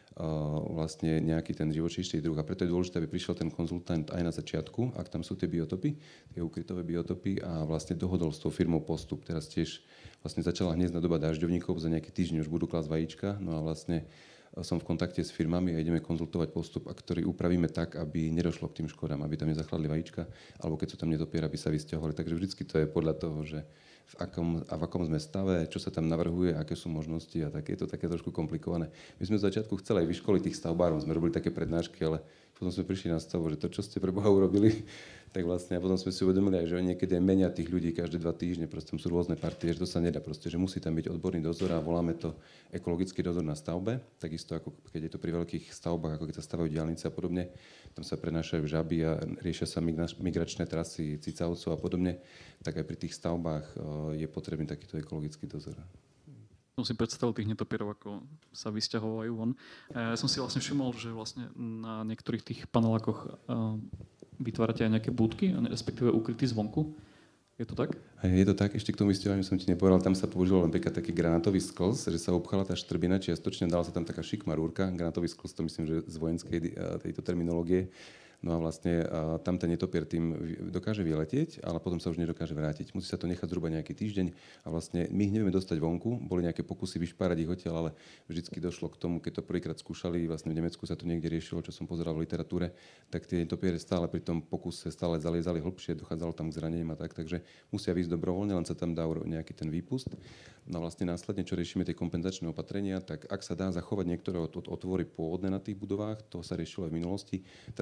vlastne nejaký ten živočíšny druh. A preto je dôležité, aby prišiel ten konzultant aj na začiatku, ak tam sú tie biotopy, tie ukrytové biotopy a vlastne dohodol s tou firmou postup. Teraz tiež vlastne začala hniezdna doba dažďovníkov, za nejaký týždeň už budú klásť vajíčka, no a vlastne som v kontakte s firmami a ideme konzultovať postup, a ktorý upravíme tak, aby nedošlo k tým škodám, aby tam nezachladli vajíčka, alebo keď sú tam netopiera, aby sa vysťahovali. Takže vždycky to je podľa toho, že v akom, a v akom sme stave, čo sa tam navrhuje, aké sú možnosti a tak je to také trošku komplikované. My sme z začiatku chceli aj vyškoliť tých stavbárov, sme robili také prednášky, ale potom sme prišli na stavu, že to, čo ste pre Boha urobili, tak vlastne a potom sme si uvedomili aj, že oni niekedy aj menia tých ľudí každé dva týždne, proste sú rôzne partie, že to sa nedá proste, že musí tam byť odborný dozor a voláme to ekologický dozor na stavbe, takisto ako keď je to pri veľkých stavbách, ako keď sa stavajú diaľnice a podobne, tam sa prenášajú žaby a riešia sa migračné trasy cicavcov a podobne, tak aj pri tých stavbách je potrebný takýto ekologický dozor. Som si predstavil tých netopierov, ako sa vysťahovajú von. Ja som si vlastne všimol, že vlastne na niektorých tých panelákoch vytvárate aj nejaké budky, respektíve ukrytý zvonku. Je to tak? Je to tak, ešte k tomu vysťahovaniu som ti nepovedal, tam sa použil napríklad taký granátový sklz, že sa obchala tá štrbina čiastočne, dala sa tam taká šikma rúrka, granátový sklz, to myslím, že z vojenskej tejto terminológie. No a vlastne a tam ten netopier tým dokáže vyletieť, ale potom sa už nedokáže vrátiť. Musí sa to nechať zhruba nejaký týždeň a vlastne my ich nevieme dostať vonku. Boli nejaké pokusy vyšpárať ich odtiaľ, ale vždycky došlo k tomu, keď to prvýkrát skúšali, vlastne v Nemecku sa to niekde riešilo, čo som pozeral v literatúre, tak tie netopiere stále pri tom pokuse stále zaliezali hlbšie, dochádzalo tam k zraneniam a tak, takže musia výjsť dobrovoľne, len sa tam dá nejaký ten výpust. No a vlastne následne, čo riešime tie kompenzačné opatrenia, tak ak sa dá zachovať niektoré otvory pôvodné na tých budovách, to sa riešilo aj v minulosti. Teraz už preferujeme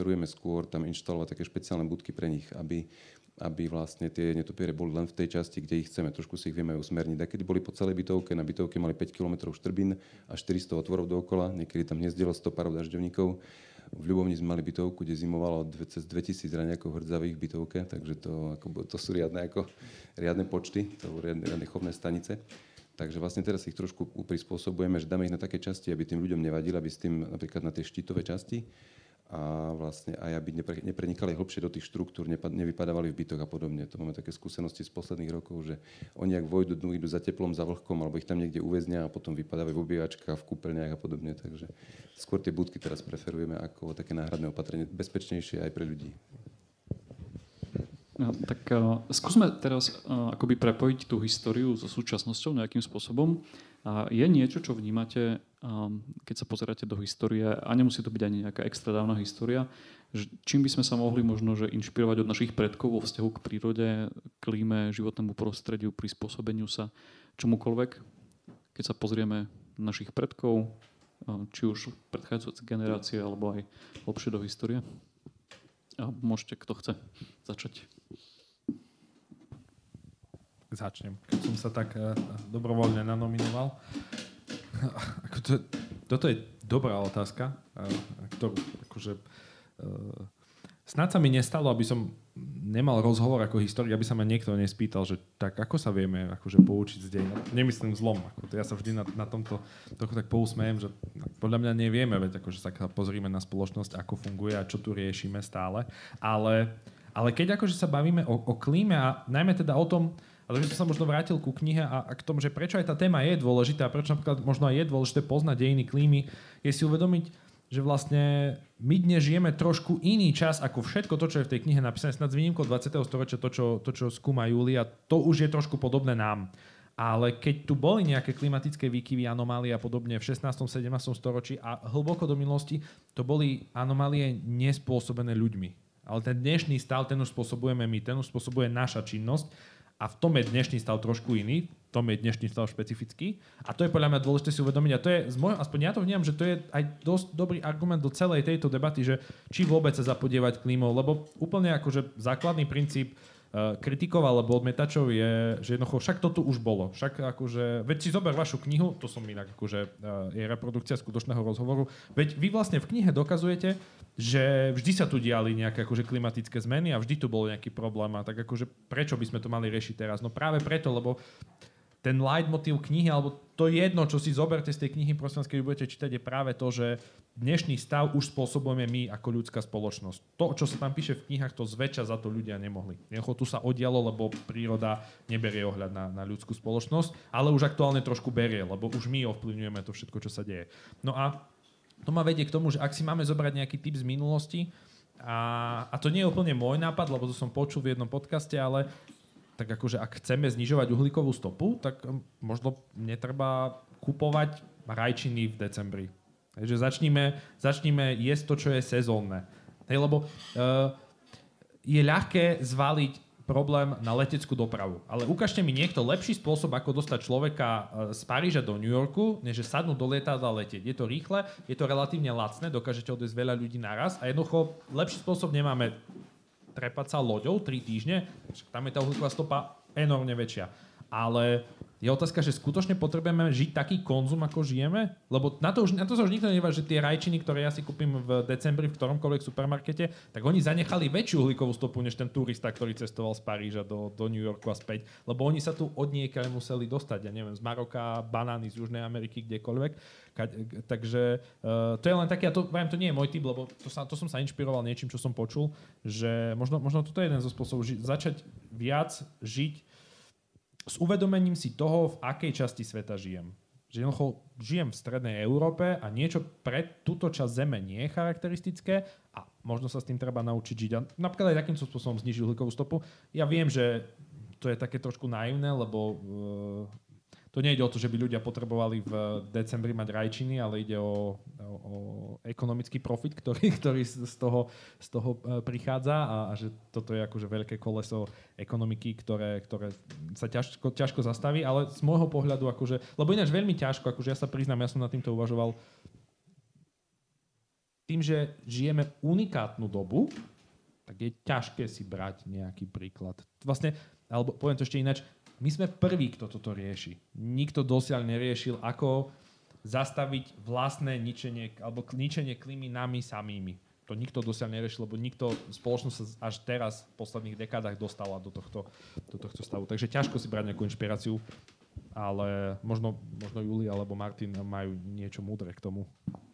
preferujeme skôr tam inštalovať také špeciálne budky pre nich, aby, aby vlastne tie netopiere boli len v tej časti, kde ich chceme. Trošku si ich vieme usmerniť. A kedy boli po celej bytovke, na bytovke mali päť kilometrov štrbín a štyristo otvorov dookola, niekedy tam hniezdilo sto párov dažďovníkov. V Ľubovni sme mali bytovku, kde zimovalo cez dvetisíc raňakov hrdzavých bytovke, takže to, ako, to sú riadne, ako, riadne počty, to sú riadne, riadne chovné stanice. Takže vlastne teraz ich trošku prispôsobujeme, že dáme ich na také časti, aby tým ľuďom nevadili, aby s tým napríklad na tie štítové časti a vlastne aj aby nepre, neprenikali hlbšie do tých štruktúr, nepad, nevypadávali v bytoch a podobne. To máme také skúsenosti z posledných rokov, že oni ak vojdu, idú za teplom, za vlhkom, alebo ich tam niekde uväznia a potom vypadávajú v obývačkách, v kúpeľniach a podobne. Takže skôr tie budky teraz preferujeme ako také náhradné opatrenie, bezpečnejšie aj pre ľudí. No, tak uh, skúsme teraz uh, akoby prepojiť tú históriu so súčasnosťou nejakým spôsobom. Uh, je niečo, čo vnímate, um, keď sa pozeráte do histórie, a nemusí to byť ani nejaká extra dávna história, že čím by sme sa mohli možno že inšpirovať od našich predkov vo vzťahu k prírode, klíme, životnému prostrediu, prispôsobeniu sa čomukoľvek? Keď sa pozrieme na našich predkov, uh, či už predchádzajúce generácie, alebo aj hlbšie do histórie. A môžete, kto chce, začať. Začnem. Keď som sa tak uh, dobrovoľne nanominoval. Ako to, toto je dobrá otázka, uh, ktorú akože, uh, snáď sa mi nestalo, aby som nemal rozhovor ako historik, aby sa ma niekto nespýtal, že tak ako sa vieme akože poučiť z dejín. Nemyslím zlom. Ako to ja sa vždy na, na tomto trochu tak pousmejem, že podľa mňa nevieme, veď akože sa pozrime na spoločnosť, ako funguje a čo tu riešime stále. Ale, ale keď akože sa bavíme o, o klíme a najmä teda o tom, a to, že som sa možno vrátil ku knihe a, a k tomu, že prečo aj tá téma je dôležitá, prečo napríklad možno aj je dôležité poznať dejiny klímy, je si uvedomiť, že vlastne my dnes žijeme trošku iný čas ako všetko to, čo je v tej knihe napísané, snad s výnimkou dvadsiateho storočia, to čo, to, čo skúma Júlia, to už je trošku podobné nám. Ale keď tu boli nejaké klimatické výkyvy, anomálie a podobne v šestnástom sedemnástom storočí a hlboko do minulosti, to boli anomálie nespôsobené ľuďmi. Ale ten dnešný stav, ten už spôsobujeme my, ten už spôsobuje naša činnosť. A v tom je dnešný stav trošku iný, v tom je dnešný stav špecifický. A to je podľa mňa dôležité si uvedomiť. A to je, z môjho, aspoň ja to vnímam, že to je aj dosť dobrý argument do celej tejto debaty, že či vôbec sa zapodievať klímou. Lebo úplne akože základný princíp uh, kritikov alebo odmietačov je, že jednoducho však to tu už bolo. Však akože, veď si zober vašu knihu, to som inak akože uh, je reprodukcia skutočného rozhovoru. Veď vy vlastne v knihe dokazujete, že vždy sa tu diali nejaké akože klimatické zmeny a vždy tu bol nejaký problém. A tak akože prečo by sme to mali riešiť teraz? No práve preto, lebo ten leitmotív knihy, alebo to jedno, čo si zoberte z tej knihy, prosím vás, keď budete čítať, je práve to, že dnešný stav už spôsobujeme my ako ľudská spoločnosť. To, čo sa tam píše v knihách, to zväčša za to ľudia nemohli. Jednoducho tu sa odialo, lebo príroda neberie ohľad na, na ľudskú spoločnosť, ale už aktuálne trošku berie, lebo už my ovplyvňujeme to všetko, čo sa deje. No a to ma vedie k tomu, že ak si máme zobrať nejaký tip z minulosti, a, a to nie je úplne môj nápad, lebo to som počul v jednom podcaste, ale tak akože ak chceme znižovať uhlíkovú stopu, tak možno netreba kupovať rajčiny v decembri. Takže začníme, začníme jesť to, čo je sezónne. Hej, lebo uh, je ľahké zvaliť problém na leteckú dopravu. Ale ukážte mi niekto lepší spôsob, ako dostať človeka z Paríža do New Yorku, než že sadnúť do lietadla a letieť. Je to rýchle, je to relatívne lacné, dokážete odviesť veľa ľudí naraz a jednoducho lepší spôsob nemáme trepať sa loďou tri týždne, tam je tá uhlíková stopa enormne väčšia. Ale je otázka, že skutočne potrebujeme žiť taký konzum, ako žijeme? Lebo na to, už, na to sa už nikto nevá, že tie rajčiny, ktoré ja si kúpim v decembri v ktoromkoľvek supermarkete, tak oni zanechali väčšiu uhlíkovú stopu, než ten turista, ktorý cestoval z Paríža do, do New Yorku a späť. Lebo oni sa tu od niekaľ museli dostať, ja neviem, z Maroka, banány z Južnej Ameriky, kdekoľvek. Takže uh, to je len také, a to, viem, to nie je môj typ, lebo to, sa, to som sa inšpiroval niečím, čo som počul, že možno, možno toto je jeden zo spôsobov, ži- začať viac žiť s uvedomením si toho, v akej časti sveta žijem. Že jednoducho žijem v strednej Európe a niečo pre túto časť Zeme nie je charakteristické a možno sa s tým treba naučiť žiť. A napríklad aj takýmto spôsobom znižiť uhlíkovú stopu. Ja viem, že to je také trošku naivné, lebo uh, to nejde o to, že by ľudia potrebovali v decembri mať rajčiny, ale ide o, o, o ekonomický profit, ktorý, ktorý z toho, z toho prichádza a, a že toto je akože veľké koleso ekonomiky, ktoré, ktoré sa ťažko, ťažko zastaví, ale z môjho pohľadu, akože, lebo ináč veľmi ťažko, akože ja sa priznám, ja som nad týmto uvažoval tým, že žijeme unikátnu dobu, tak je ťažké si brať nejaký príklad. Vlastne, alebo poviem to ešte ináč, my sme prví, kto toto rieši. Nikto dosiaľ neriešil, ako zastaviť vlastné ničenie, alebo ničenie klímy nami samými. To nikto dosiaľ neriešil, lebo nikto, spoločnosť sa až teraz v posledných dekádach dostala do tohto, do tohto stavu. Takže ťažko si brať nejakú inšpiráciu, ale možno, možno Julia alebo Martin majú niečo múdre k tomu.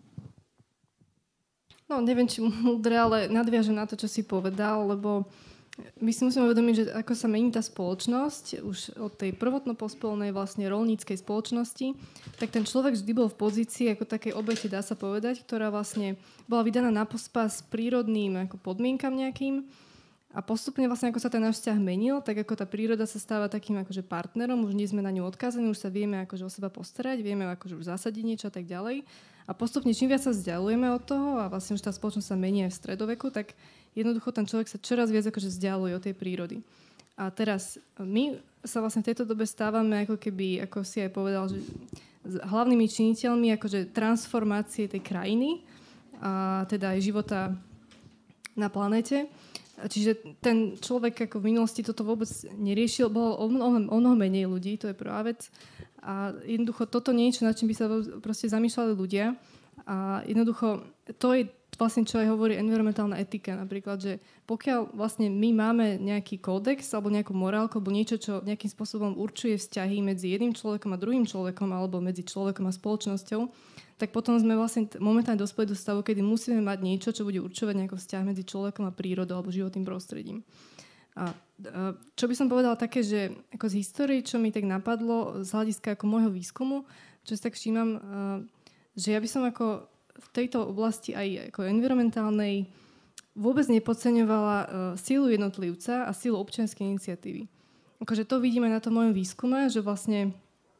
No, neviem, či múdre, ale nadviažem na to, čo si povedal, lebo my si musíme uvedomiť, že ako sa mení tá spoločnosť, už od tej prvotno-pospolnej vlastne roľníckej spoločnosti, tak ten človek vždy bol v pozícii ako takej obete, dá sa povedať, ktorá vlastne bola vydaná na pospas prírodným ako podmienkam nejakým. A postupne vlastne, ako sa ten náš vzťah menil, tak ako tá príroda sa stáva takým akože partnerom, už nie sme na ňu odkázaní, už sa vieme akože o seba postarať, vieme akože už zasadiť niečo a tak ďalej. A postupne, čím viac sa vzdialujeme od toho a vlastne už tá spoločnosť sa mení aj v stredoveku, tak jednoducho ten človek sa čoraz viac akože vzdialuje od tej prírody. A teraz my sa vlastne v tejto dobe stávame ako keby, ako si aj povedal, že hlavnými činiteľmi akože transformácie tej krajiny a teda aj života na planéte. Čiže ten človek ako v minulosti toto vôbec neriešil, bolo o mnoho, o mnoho menej ľudí, to je prvá vec. A jednoducho toto niečo, nad čím by sa proste zamýšľali ľudia. A jednoducho to je vlastne, čo aj hovorí environmentálna etika napríklad, že pokiaľ vlastne my máme nejaký kódex alebo nejakú morálku alebo niečo, čo nejakým spôsobom určuje vzťahy medzi jedným človekom a druhým človekom alebo medzi človekom a spoločnosťou, tak potom sme vlastne momentálne dospeli do stavu, kedy musíme mať niečo, čo bude určovať nejaký vzťah medzi človekom a prírodou alebo životným prostredím. A čo by som povedala také, že ako z histórie, čo mi tak napadlo z hľadiska ako môjho výskumu, čo si tak všímam, že ja by som ako v tejto oblasti aj ako environmentálnej vôbec nepodceňovala sílu jednotlivca a sílu občianskej iniciatívy. Akože to vidíme na tom mojom výskume, že vlastne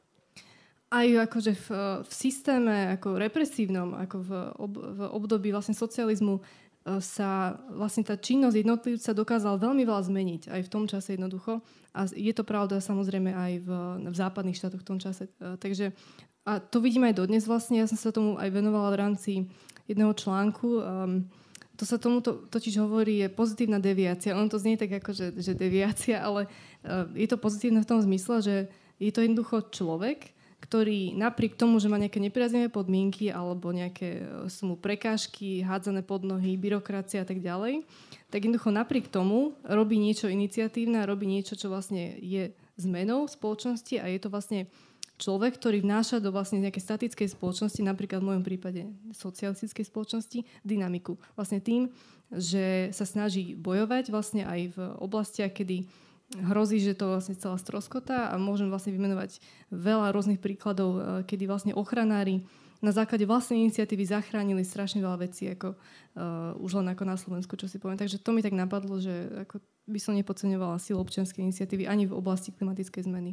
aj akože v, v systéme ako represívnom, ako v, ob, v období vlastne socializmu sa vlastne tá činnosť jednotlivca dokázala veľmi veľa zmeniť aj v tom čase jednoducho. A je to pravda samozrejme aj v, v západných štátoch v tom čase. Takže a to vidíme aj dodnes vlastne. Ja som sa tomu aj venovala v rámci jedného článku. Um, to sa tomu to, totiž hovorí, je pozitívna deviácia. Ono to znie tak ako, že, že deviácia, ale uh, je to pozitívne v tom zmysle, že je to jednoducho človek, ktorý napriek tomu, že má nejaké nepriaznivé podmienky alebo nejaké sú mu prekážky, hádzané pod nohy, byrokracia a tak ďalej, tak jednoducho napriek tomu robí niečo iniciatívne a robí niečo, čo vlastne je zmenou spoločnosti a je to vlastne človek, ktorý vnáša do vlastne nejakej statickej spoločnosti, napríklad v mojom prípade socialistickej spoločnosti, dynamiku. Vlastne tým, že sa snaží bojovať vlastne aj v oblastiach, kedy hrozí, že to vlastne celá stroskotá a môžem vlastne vymenovať veľa rôznych príkladov, kedy vlastne ochranári na základe vlastnej iniciatívy zachránili strašne veľa vecí, ako uh, už len ako na Slovensku, čo si poviem. Takže to mi tak napadlo, že ako by som nepodceňovala silu občianskej iniciatívy ani v oblasti klimatickej zmeny.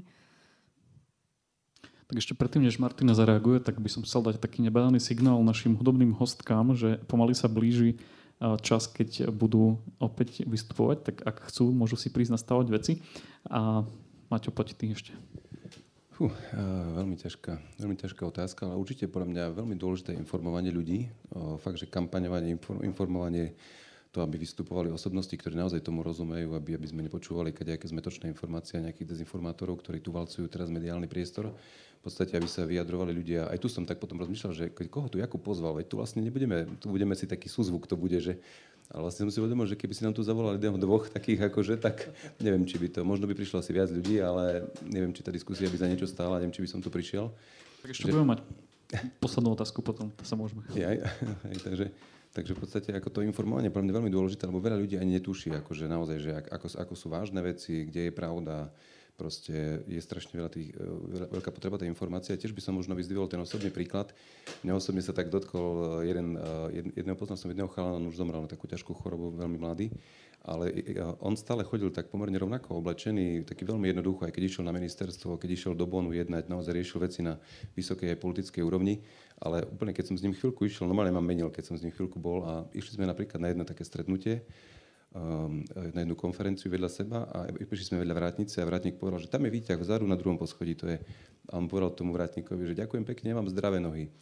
Tak ešte predtým, než Martina zareaguje, tak by som chcel dať taký nebadaný signál našim hudobným hostkám, že pomaly sa blíži čas, keď budú opäť vystupovať, tak ak chcú, môžu si prísť nastavovať veci. A Maťo, poď ty ešte. Fú, veľmi ťažká, veľmi ťažká otázka, ale určite podľa mňa veľmi dôležité informovanie ľudí. O, fakt, že kampaňovanie, informovanie, to, aby vystupovali osobnosti, ktoré naozaj tomu rozumejú, aby, aby sme nepočúvali kadejaké zmetočné informácie a nejakých dezinformátorov, ktorí tu valcujú teraz mediálny priestor. V podstate, aby sa vyjadrovali ľudia. Aj tu som tak potom rozmýšľal, že koho tu Jakub pozval, veď tu vlastne nebudeme, tu budeme si taký súzvuk, to bude, že... Ale vlastne som si uvedomil, že keby si nám tu zavolali jedného, dvoch takých, akože, tak neviem, či by to... Možno by prišlo asi viac ľudí, ale neviem, či tá diskusia by za niečo stála, neviem, či by som tu prišiel. Tak ešte že... budeme mať poslednú otázku potom, to sa môžeme. Ja, aj, aj, takže, takže v podstate ako to informovanie je pre mňa veľmi dôležité, lebo veľa ľudí ani netuší, akože naozaj, že ako, ako sú vážne veci, kde je pravda. Proste je strašne veľa tých, veľa, veľká potreba tej informácie. A tiež by som možno vyzdvihol ten osobný príklad. Mňa osobne sa tak dotkol jeden, jedného, poznal som jedného chalana, on už zomrel na takú ťažkú chorobu, veľmi mladý. Ale on stále chodil tak pomerne rovnako oblečený, taký veľmi jednoducho, aj keď išiel na ministerstvo, keď išiel do Bonu jednať, naozaj riešil veci na vysokej aj politickej úrovni. Ale úplne, keď som s ním chvíľku išiel, normálne ma menil, keď som s ním chvíľku bol a išli sme napríklad na jedno také stretnutie, na jednu konferenciu vedľa seba a prišli sme vedľa vrátnice a vrátnik povedal, že tam je výťah vzadu na druhom poschodí, to je. A on povedal tomu vrátnikovi, že ďakujem pekne, ja mám zdravé nohy.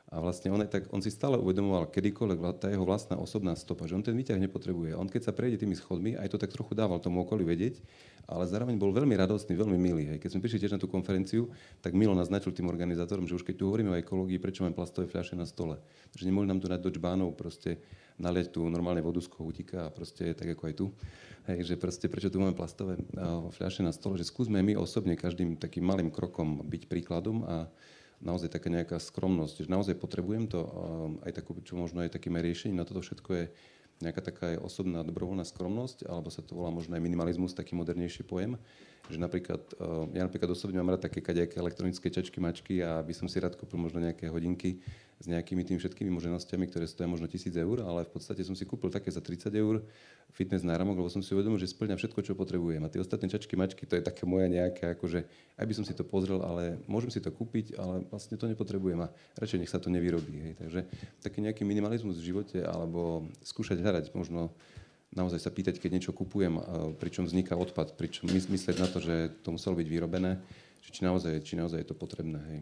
A vlastne on, tak, on si stále uvedomoval, kedykoľvek tá jeho vlastná osobná stopa, že on ten výťah nepotrebuje. On keď sa prejde tými schodmi, aj to tak trochu dával tomu okoliu vedieť, ale zároveň bol veľmi radostný, veľmi milý. Hej. Keď sme prišli tiež na tú konferenciu, tak Milo naznačil tým organizátorom, že už keď tu hovoríme o ekológii, prečo máme plastové fľaše na stole. Že nemohli nám tu dať do čbánov, proste naliať tu normálne vodu z kohútika a proste tak ako aj tu. Hej, že proste prečo tu máme plastové fľaše na stole, že skúsme my osobne každým takým malým krokom byť príkladom a naozaj taká nejaká skromnosť, že naozaj potrebujem to, aj takú, čo možno aj takým riešením na toto všetko je nejaká taká aj osobná dobrovoľná skromnosť, alebo sa to volá možno aj minimalizmus, taký modernejší pojem, že napríklad, ja napríklad osobne mám rád také kadejaké elektronické čačky, mačky a by som si rád kúpil možno nejaké hodinky s nejakými tými všetkými možnosťami, ktoré stojí možno tisíc eur, ale v podstate som si kúpil také za tridsať eur fitness náramok, lebo som si uvedomil, že spĺňa všetko, čo potrebujem. A tie ostatné čačky, mačky, to je také moje nejaké, akože, aj by som si to pozrel, ale môžem si to kúpiť, ale vlastne to nepotrebujem a radšej nech sa to nevyrobí. Hej. Takže taký nejaký minimalizmus v živote, alebo skúšať hľadať, možno naozaj sa pýtať, keď niečo kupujem, pričom vzniká odpad, pričom myslieť na to, že to muselo byť vyrobené, či naozaj, či naozaj je to potrebné. Hej.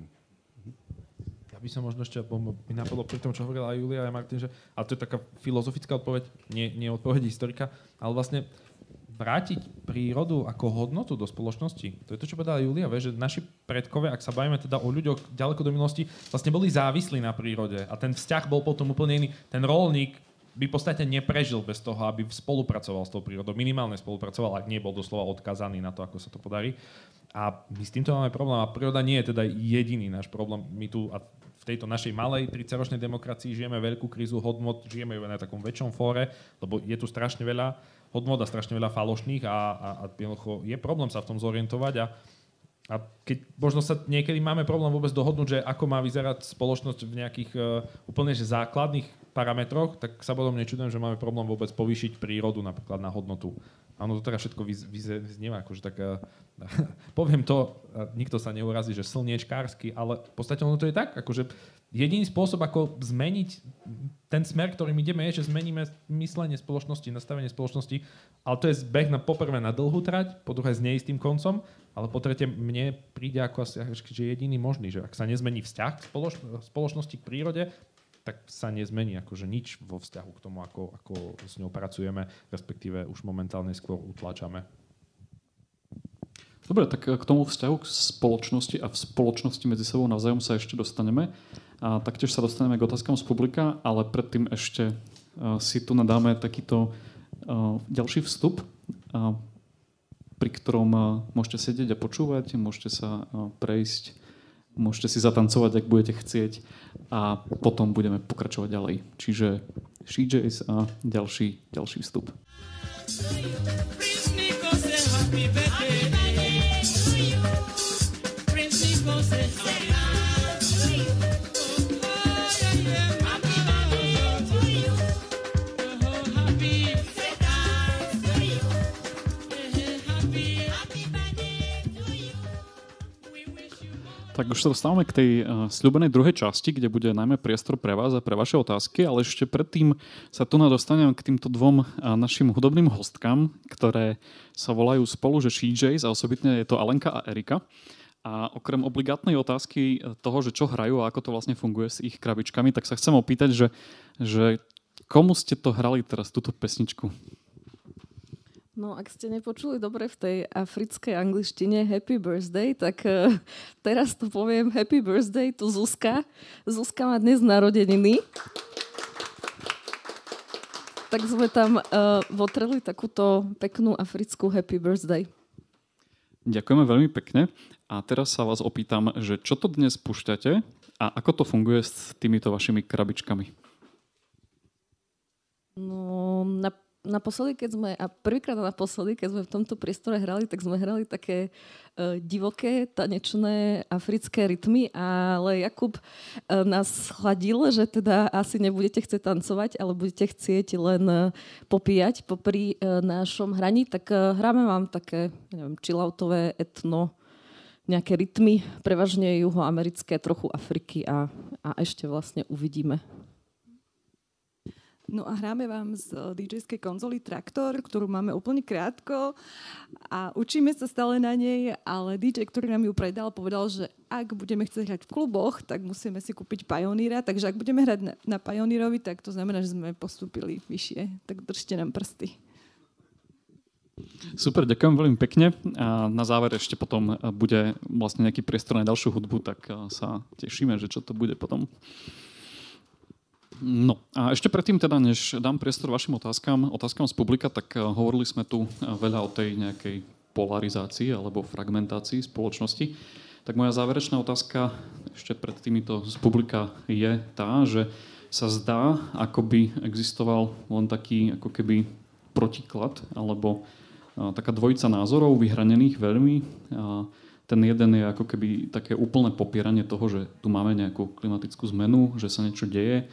By som možno ešte, mi napadlo pri tom, čo hovorila aj Julia, aj Martin, že, a to je taká filozofická odpoveď, nie, nie odpoveď historika, ale vlastne vrátiť prírodu ako hodnotu do spoločnosti. To je to, čo povedala Julia, vie, že naši predkovia, ak sa bavíme teda o ľuďoch ďaleko do minulosti, vlastne boli závislí na prírode a ten vzťah bol potom úplne iný. Ten roľník by v podstate neprežil bez toho, aby spolupracoval s tou prírodou. Minimálne spolupracoval, ak nie bol doslova odkazaný na to, ako sa to podarí. A my s týmto máme problém. A príroda nie je teda jediný náš problém. My tu a v tejto našej malej tridsaťročnej demokracii žijeme veľkú krízu hodnot, žijeme ju na takom väčšom fóre, lebo je tu strašne veľa hodnot a strašne veľa falošných a, a, a je problém sa v tom zorientovať a, a keď možno sa niekedy máme problém vôbec dohodnúť, že ako má vyzerať spoločnosť v nejakých uh, úplne že základných parametroch, tak sa potom nečudujem, že máme problém vôbec povýšiť prírodu napríklad na hodnotu. A ono to teda všetko vyznieva, akože tak uh, poviem to, uh, nikto sa neurazí, že slniečkársky, ale v podstate ono to je tak, akože jediný spôsob, ako zmeniť ten smer, ktorým ideme, je, že zmeníme myslenie spoločnosti, nastavenie spoločnosti, ale to je zbeh na poprvé na dlhú trať, po druhé s neistým koncom, ale po tretie mne príde ako asi, že jediný možný, že ak sa nezmení vzťah k spoloč- spoločnosti k prírode, tak sa nezmení akože nič vo vzťahu k tomu, ako, ako s ňou pracujeme, respektíve už momentálne skôr utláčame. Dobre, tak k tomu vzťahu k spoločnosti a v spoločnosti medzi sebou navzájom sa ešte dostaneme. A taktiež sa dostaneme k otázkam z publika, ale predtým ešte uh, si tu nadáme takýto uh, ďalší vstup, uh, pri ktorom uh, môžete sedieť a počúvať, môžete sa uh, prejsť, môžete si zatancovať, ak budete chcieť a potom budeme pokračovať ďalej. Čiže She J's a ďalší, ďalší vstup. Tak už sa dostávame k tej uh, sľubenej druhej časti, kde bude najmä priestor pre vás a pre vaše otázky, ale ešte predtým sa tu dostanem k týmto dvom uh, našim hudobným hostkám, ktoré sa volajú spolu, že She J's a osobitne je to Alenka a Erika. A okrem obligátnej otázky toho, že čo hrajú a ako to vlastne funguje s ich krabičkami, tak sa chcem opýtať, že, že komu ste to hrali teraz, túto pesničku? No, ak ste nepočuli dobre v tej africkej angličtine Happy Birthday, tak uh, teraz to poviem Happy Birthday tu Zuzka. Zuzka má dnes narodeniny. Tak sme tam uh, votreli takúto peknú africkú Happy Birthday. Ďakujeme veľmi pekne. A teraz sa vás opýtam, že čo to dnes púšťate a ako to funguje s týmito vašimi krabičkami? No, na Naposledy, keď sme, a prvýkrát naposledy, keď sme v tomto priestore hrali, tak sme hrali také uh, divoké, tanečné africké rytmy, ale Jakub uh, nás chladil, že teda asi nebudete chcieť tancovať, ale budete chcieť len uh, popíjať popri uh, našom hraní, tak uh, hráme vám také, neviem, chilloutové etno, nejaké rytmy, prevažne juhoamerické, trochu Afriky a, a ešte vlastne uvidíme. No a hráme vám z dý džejskej konzoly Traktor, ktorú máme úplne krátko a učíme sa stále na nej, ale dý džej, ktorý nám ju predal, povedal, že ak budeme chcieť hrať v kluboch, tak musíme si kúpiť Pioneera, takže ak budeme hrať na, na Pioneerovi, tak to znamená, že sme postúpili vyššie. Tak držte nám prsty. Super, ďakujem veľmi pekne. A na záver ešte potom bude vlastne nejaký priestor na ďalšiu hudbu, tak sa tešíme, že čo to bude potom. No a ešte predtým teda, než dám priestor vašim otázkam, otázkam z publika, tak hovorili sme tu veľa o tej nejakej polarizácii alebo fragmentácii spoločnosti. Tak moja záverečná otázka ešte pred týmito z publika je tá, že sa zdá, ako by existoval len taký ako keby protiklad alebo a, taká dvojica názorov vyhranených veľmi. A, ten jeden je ako keby také úplné popieranie toho, že tu máme nejakú klimatickú zmenu, že sa niečo deje.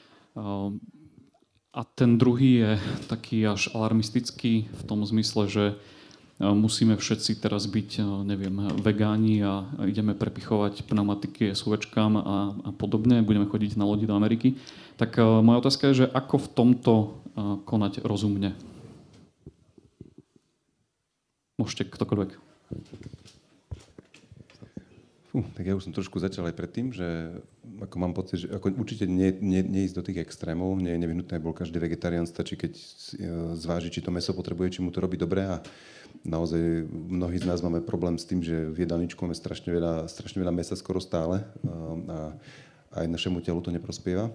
A ten druhý je taký až alarmistický v tom zmysle, že musíme všetci teraz byť, neviem, vegáni a ideme prepichovať pneumatiky SUVčkám a, a podobne, budeme chodiť na lodi do Ameriky. Tak moja otázka je, že ako v tomto konať rozumne? Môžete ktokoľvek. Fú, tak ja už som trošku začal aj predtým, že ako mám pocit, že ako určite nie, nie, neísť do tých extrémov, nie je nevyhnutné, bol každý vegetarián, stačí, keď zváži, či to mäso potrebuje, či mu to robí dobre a naozaj mnohí z nás máme problém s tým, že v jedálničku máme strašne veľa, strašne veľa mäsa skoro stále a aj našemu telu to neprospieva.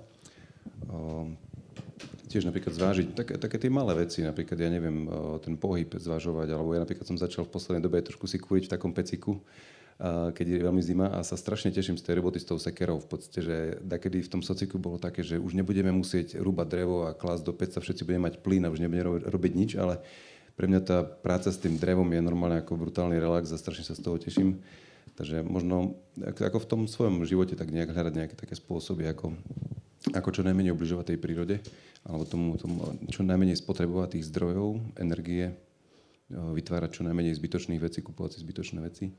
Tiež napríklad zvážiť také, také tie malé veci, napríklad, ja neviem, ten pohyb zvažovať, alebo ja napríklad som začal v poslednej dobe trošku si kúriť v takom peciku, keď je veľmi zima a sa strašne teším z tej roboty s tou sekerou. V podstate, že dakedy v tom sociku bolo také, že už nebudeme musieť rúbať drevo a klásť do peca, všetci budeme mať plyn a už nebudeme robiť nič, ale pre mňa tá práca s tým drevom je normálne ako brutálny relax a strašne sa z toho teším. Takže možno ako v tom svojom živote tak nejak hľadať nejaké také spôsoby, ako, ako čo najmenej obližovať tej prírode, alebo tomu, tomu čo najmenej spotrebovať tých zdrojov, energie, vytvárať čo najmenej zbytočných vecí, kupovať si zbytočné veci.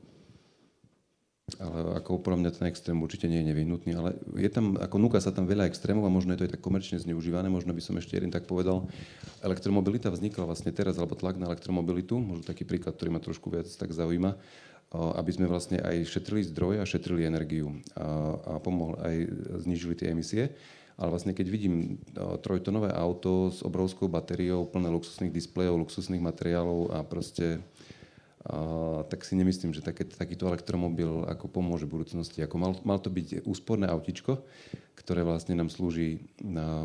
Ale ako podľa mňa ten extrém určite nie je nevyhnutný, ale je tam, ako núka sa tam veľa extrémov a možno je to aj tak komerčne zneužívané, možno by som ešte jeden tak povedal. Elektromobilita vznikla vlastne teraz, alebo tlak na elektromobilitu, možno taký príklad, ktorý ma trošku viac tak zaujíma, aby sme vlastne aj šetrili zdroje a šetrili energiu a, a pomohli aj znižili tie emisie. Ale vlastne keď vidím trojtonové auto s obrovskou batériou, plné luxusných displejov, luxusných materiálov a proste Uh, tak si nemyslím, že také, takýto elektromobil ako pomôže v budúcnosti. Ako mal, mal to byť úsporné autíčko, ktoré vlastne nám slúži na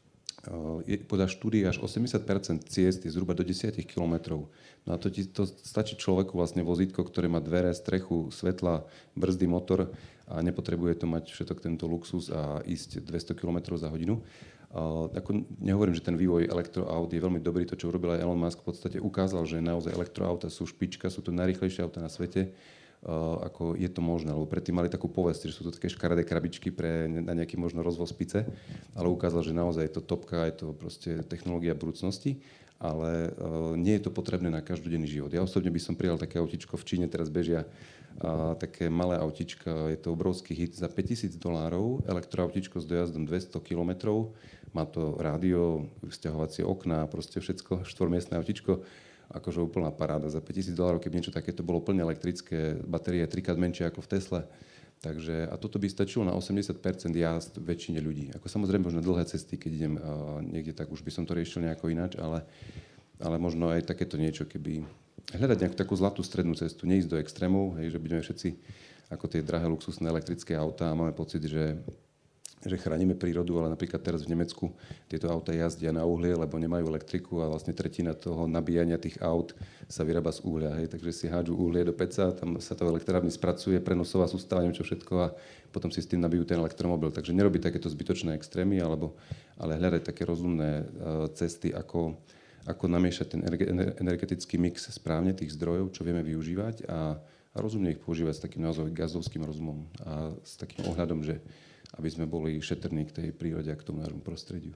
uh, je, podľa štúdií až osemdesiat percent ciest je zhruba do desať kilometrov. No a to, ti, to stačí človeku vlastne vozítko, ktoré má dvere, strechu, svetla, brzdy, motor a nepotrebuje to mať všetok tento luxus a ísť dvesto kilometrov za hodinu. Uh, ako nehovorím, že ten vývoj elektroaut je veľmi dobrý. To, čo urobil aj Elon Musk, v podstate ukázal, že naozaj elektroauta sú špička, sú to najrýchlejšie auta na svete. Uh, ako je to možné, lebo predtým mali takú povesť, že sú to také škaredé krabičky pre, na nejaký možno rozvoz pice, ale ukázal, že naozaj je to topka, je to proste technológia budúcnosti, ale uh, nie je to potrebné na každodenný život. Ja osobne by som prijal také autičko, v Číne teraz bežia uh, také malé autička, je to obrovský hit za päťtisíc dolárov, elektroautičko s dojazdom dvesto kilometrov. Má to rádio, vzťahovacie okná, proste všetko, štvormiestne autičko, akože úplná paráda. Za päťtisíc dolárov, keby niečo takéto bolo plne elektrické, batérie trikrát menšie ako v Tesle. Takže, a toto by stačilo na osemdesiat percent jazd väčšine ľudí. Ako samozrejme možno dlhé cesty, keď idem uh, niekde, tak už by som to riešil nejako ináč, ale, ale možno aj takéto niečo, keby hľadať nejakú takú zlatú strednú cestu, neísť do extrémov, hej, že budeme všetci ako tie drahé luxusné elektrické autá a máme pocit, že že chránime prírodu, ale napríklad teraz v Nemecku tieto auta jazdia na uhlie, lebo nemajú elektriku a vlastne tretina toho nabíjania tých aut sa vyrába z uhlia. Hej. Takže si hádžu uhlie do peca, tam sa to elektrárne spracuje, prenosová sústava, neviem čo všetko a potom si s tým nabijú ten elektromobil. Takže nerobiť takéto zbytočné extrémy, alebo, ale hľadať také rozumné uh, cesty, ako, ako namiešať ten energetický mix správne tých zdrojov, čo vieme využívať a, a rozumne ich používať s takým naozaj gazdovským rozumom a s takým ohľadom, že aby sme boli šetrní k tej prírode a k tomu nášmu prostrediu.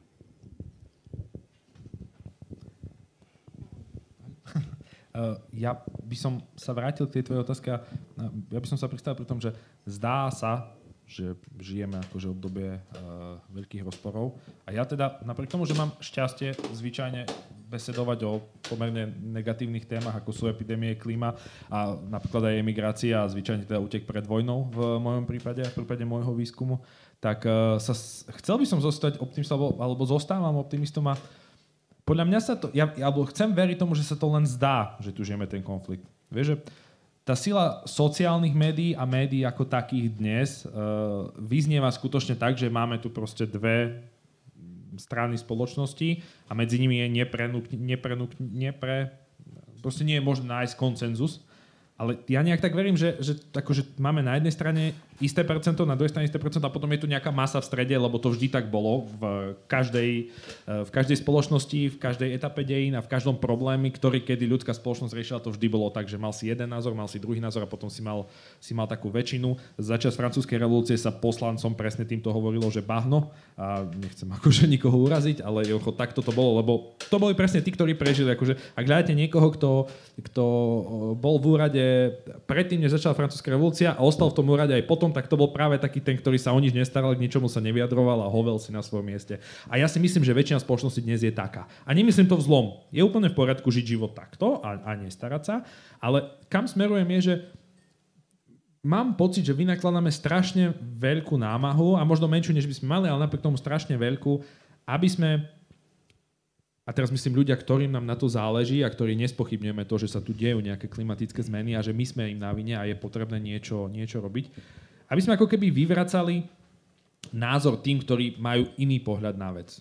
Ja by som sa vrátil k tej tvojej otázke. Ja by som sa pristavil pri tom, že zdá sa, že žijeme akože obdobie uh, veľkých rozporov. A ja teda, napriek tomu, že mám šťastie zvyčajne besedovať o pomerne negatívnych témach, ako sú epidémie, klíma a napríklad aj emigrácia a zvyčajne teda útek pred vojnou v mojom prípade, v prípade môjho výskumu, tak uh, sa, chcel by som zostať optimistom, alebo, alebo zostávam optimistom a podľa mňa sa to, ja, alebo chcem veriť tomu, že sa to len zdá, že tu žijeme ten konflikt. Vieš, že tá sila sociálnych médií a médií ako takých dnes uh, vyznieva skutočne tak, že máme tu proste dve strany spoločnosti a medzi nimi je neprenuk, neprenuk, nepre, proste nie je možné nájsť konsenzus. Ale ja nejak tak verím, že, že akože máme na jednej strane isté percento, na druhej strane isté percento a potom je tu nejaká masa v strede, lebo to vždy tak bolo v každej, v každej spoločnosti, v každej etape dejín a v každom probléme, ktorý kedy ľudská spoločnosť riešila, to vždy bolo tak, že mal si jeden názor, mal si druhý názor a potom si mal, si mal takú väčšinu. Začas francúzskej revolúcie sa poslancom presne týmto hovorilo, že bahno a nechcem akože nikoho uraziť, ale jocho, takto to bolo, lebo to boli presne tí, ktorí prežili. Akože, ak hľadáte niekoho, kto, kto bol v úrade predtým, než začala francúzska revolúcia a ostal v tom úrade aj potom, tak to bol práve taký ten, ktorý sa o nič nestaral, k ničomu sa nevyjadroval a hovel si na svojom mieste. A ja si myslím, že väčšina spoločnosti dnes je taká. A nemyslím to v zlom. Je úplne v poriadku žiť život takto a, a nestarať sa, ale kam smerujem je, že mám pocit, že vynakladáme strašne veľkú námahu a možno menšiu, než by sme mali, ale napriek tomu strašne veľkú, aby sme, a teraz myslím ľudia, ktorým nám na to záleží a ktorí nespochybňujeme to, že sa tu dejú nejaké klimatické zmeny a že my sme im na vine a je potrebné niečo, niečo robiť. Aby sme ako keby vyvracali názor tým, ktorí majú iný pohľad na vec.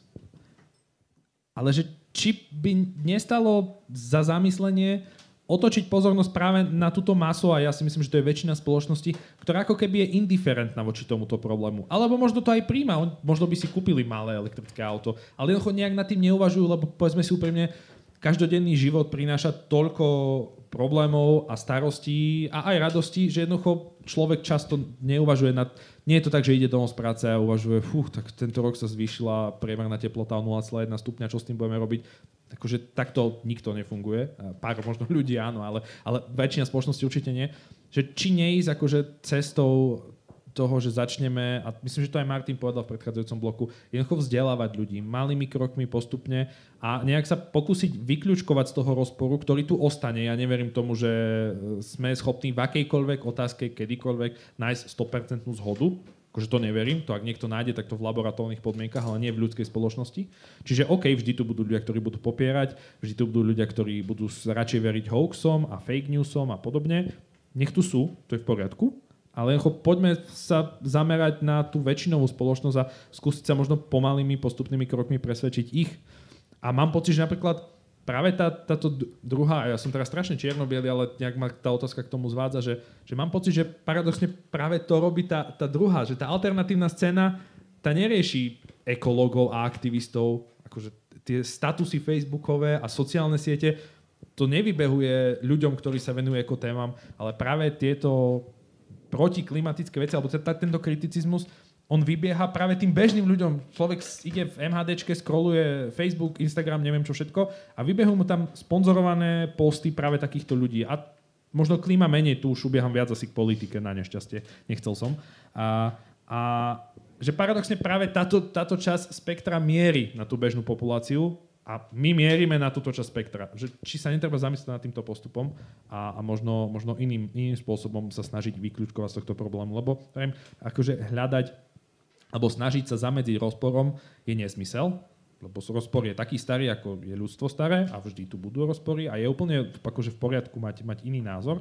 Ale že či by nestalo za zamyslenie otočiť pozornosť práve na túto masu, a ja si myslím, že to je väčšina spoločnosti, ktorá ako keby je indiferentná voči tomuto problému. Alebo možno to aj príjma, možno by si kúpili malé elektrické auto, ale jednoducho nejak nad tým neuvažujú, lebo povedzme si úprimne, každodenný život prináša toľko problémov a starostí a aj radostí, že jednoducho človek často neuvažuje nad... Nie je to tak, že ide domov z práce a uvažuje, fú, tak tento rok sa zvýšila priemerná teplota o nula celá jeden stupňa, čo s tým budeme robiť? Akože takto nikto nefunguje. Pár možno ľudí áno, ale, ale väčšina spoločnosti určite nie. Že či neísť akože cestou toho, že začneme, a myslím, že to aj Martin povedal v predchádzajúcom bloku, jednoducho vzdelávať ľudí malými krokmi postupne a nejak sa pokúsiť vyklúčkovať z toho rozporu, ktorý tu ostane. Ja neverím tomu, že sme schopní v akejkoľvek otázke, kedykoľvek nájsť sto percent zhodu. Akože to neverím, to ak niekto nájde, tak to v laboratórnych podmienkach, ale nie v ľudskej spoločnosti. Čiže OK, vždy tu budú ľudia, ktorí budú popierať, vždy tu budú ľudia, ktorí budú radšej veriť hoaxom a fake newsom a podobne. Nech tu sú, to je v poriadku. Ale poďme sa zamerať na tú väčšinovú spoločnosť a skúsiť sa možno pomalými, postupnými krokmi presvedčiť ich. A mám pocit, že napríklad práve tá, táto druhá, ja som teraz strašne čierno-biely, ale nejak ma tá otázka k tomu zvádza, že, že mám pocit, že paradoxne práve to robí tá, tá druhá, že tá alternatívna scéna, tá nerieši ekológov a aktivistov, akože tie statusy facebookové a sociálne siete, to nevybehuje ľuďom, ktorí sa venujú ekotémam, ale práve tieto protiklimatické veci, alebo tento kriticizmus, on vybieha práve tým bežným ľuďom. Človek ide v MHDčke, scrolluje Facebook, Instagram, neviem čo všetko a vybehujú mu tam sponzorované posty práve takýchto ľudí. A možno klíma menej, tu už ubieham viac asi k politike, na nešťastie. Nechcel som. A, a že paradoxne práve táto, táto časť spektra mierí na tú bežnú populáciu a my mierime na túto časť spektra. Že či sa netreba zamyslieť nad týmto postupom a, a možno, možno iným, iným spôsobom sa snažiť vyklúčkovať z tohto problému. Lebo neviem, akože hľadať alebo snažiť sa zamedziť rozporom je nezmysel. Lebo rozpor je taký starý, ako je ľudstvo staré a vždy tu budú rozpory a je úplne akože v poriadku mať, mať iný názor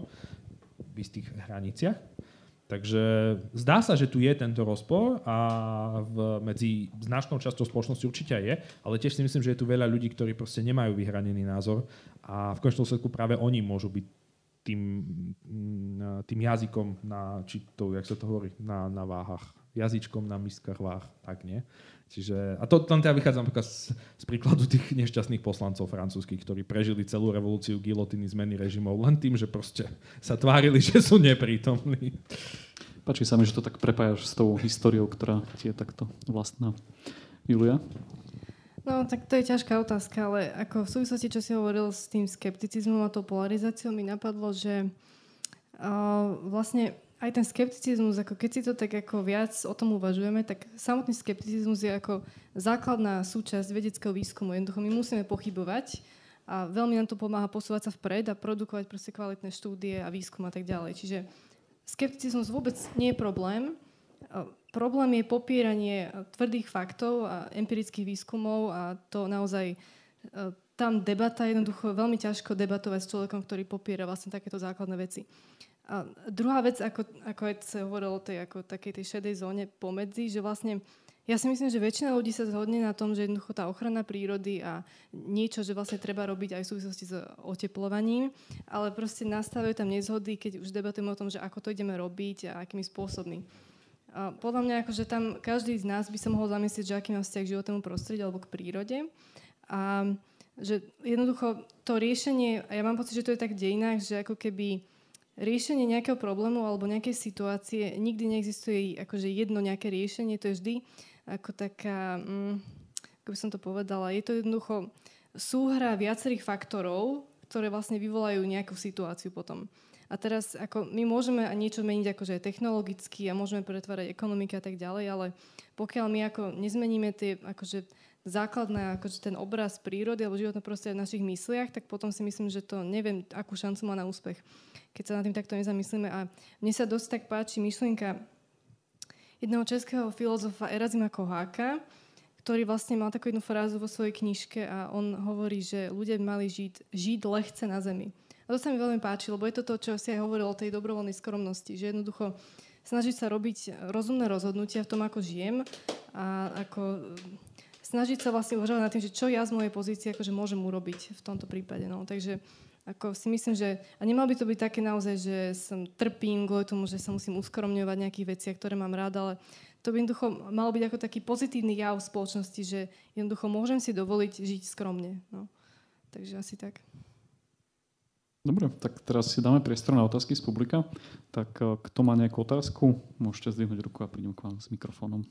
v istých hraniciach. Takže zdá sa, že tu je tento rozpor a v, medzi značnou časťou spoločnosti určite je, ale tiež si myslím, že je tu veľa ľudí, ktorí proste nemajú vyhranený názor a v konečnom dôsledku práve oni môžu byť tým, tým jazykom na, či to, jak sa to hovorí, na, na váhach. Jazyčkom na miskách váh, tak nie? Čiže, a to tam teda vychádzam z, z príkladu tých nešťastných poslancov francúzskych, ktorí prežili celú revolúciu gilotiny, zmeny režimov len tým, že proste sa tvárili, že sú neprítomní. Páči sa mi, že to tak prepájaš s tou históriou, ktorá ti je takto vlastná. Julia? No, tak to je ťažká otázka, ale ako v súvislosti, čo si hovoril s tým skepticizmom a tou polarizáciou, mi napadlo, že uh, vlastne aj ten skepticizmus, ako keď si to tak ako viac o tom uvažujeme, tak samotný skepticizmus je ako základná súčasť vedeckého výskumu. Jednoducho my musíme pochybovať a veľmi nám to pomáha posúvať sa vpred a produkovať proste kvalitné štúdie a výskum a tak ďalej. Čiže skepticizmus vôbec nie je problém. Problém je popieranie tvrdých faktov a empirických výskumov a to naozaj tam debata, jednoducho veľmi ťažko debatovať s človekom, ktorý popiera vlastne takéto základné veci. A druhá vec, ako, ako aj sa hovorilo o tej, ako takej tej šedej zóne pomedzi, že vlastne ja si myslím, že väčšina ľudí sa zhodne na tom, že jednoducho tá ochrana prírody a niečo, že vlastne treba robiť aj v súvislosti s oteplovaním, ale proste nastavujú tam nezhody, keď už debatujeme o tom, že ako to ideme robiť a akými spôsobmi. A podľa mňa, akože tam každý z nás by sa mohol zamyslieť, že aký má vzťah k životnému prostrediu alebo k prírode. A že jednoducho to riešenie, a ja mám pocit, že to je tak v dejinách, že ako keby riešenie nejakého problému alebo nejakej situácie nikdy neexistuje akože jedno nejaké riešenie, to je vždy ako taká, mm, ako by som to povedala, je to jednoducho súhra viacerých faktorov, ktoré vlastne vyvolajú nejakú situáciu potom. A teraz ako my môžeme niečo meniť akože technologicky a môžeme pretvárať ekonomiky a tak ďalej, ale pokiaľ my ako nezmeníme tie akože základné, akože ten obraz prírody alebo životného prostredia v našich mysliach, tak potom si myslím, že to neviem, akú šancu má na úspech, keď sa nad tým takto nezamyslíme. A mne sa dosť tak páči myšlienka jedného českého filozofa Erazima Koháka, ktorý vlastne mal takú jednu frázu vo svojej knižke a on hovorí, že ľudia by mali žiť, žiť lehce na zemi. A to sa mi veľmi páči, lebo je to to, čo si aj hovoril o tej dobrovoľnej skromnosti, že jednoducho snažiť sa robiť rozumné rozhodnutia v tom, ako žijem a ako snažiť sa vlastne uvažovať nad tým, že čo ja z mojej pozície akože môžem urobiť v tomto prípade. No. Takže ako si myslím, že a nemal by to byť také naozaj, že som trpím kvôli tomu, že sa musím uskromňovať nejakých veciach, ktoré mám ráda, ale to by jednoducho malo byť ako taký pozitívny jav v spoločnosti, že jednoducho môžem si dovoliť žiť skromne. No. Takže asi tak. Dobre, tak teraz si dáme priestor na otázky z publika. Tak kto má nejakú otázku, môžete zdvihnúť ruku a prídem k vám s mikrofónom.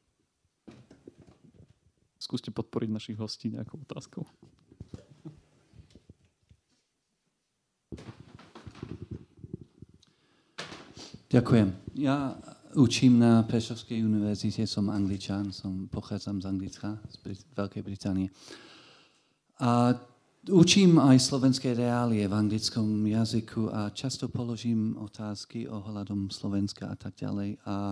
Skúste podporiť našich hostí nejakou otázkou. Ďakujem. Ja učím na Prešovskej univerzite, som Angličan, som pochádzam z Anglicka, z Brit- Veľkej Británie. A učím aj slovenské reálie v anglickom jazyku a často položím otázky ohľadom Slovenska a tak ďalej. A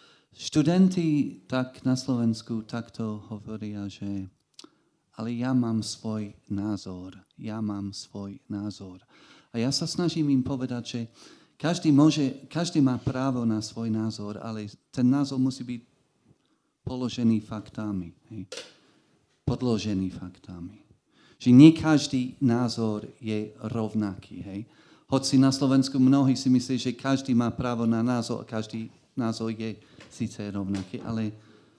študenti tak na Slovensku takto hovoria, že ale ja mám svoj názor, ja mám svoj názor. A ja sa snažím im povedať, že každý, môže, každý má právo na svoj názor, ale ten názor musí byť položený faktami, hej? Podložený faktami. Že nie každý názor je rovnaký. Hej? Hoci na Slovensku mnohí si myslí, že každý má právo na názor a každý názor je síce rovnaký, ale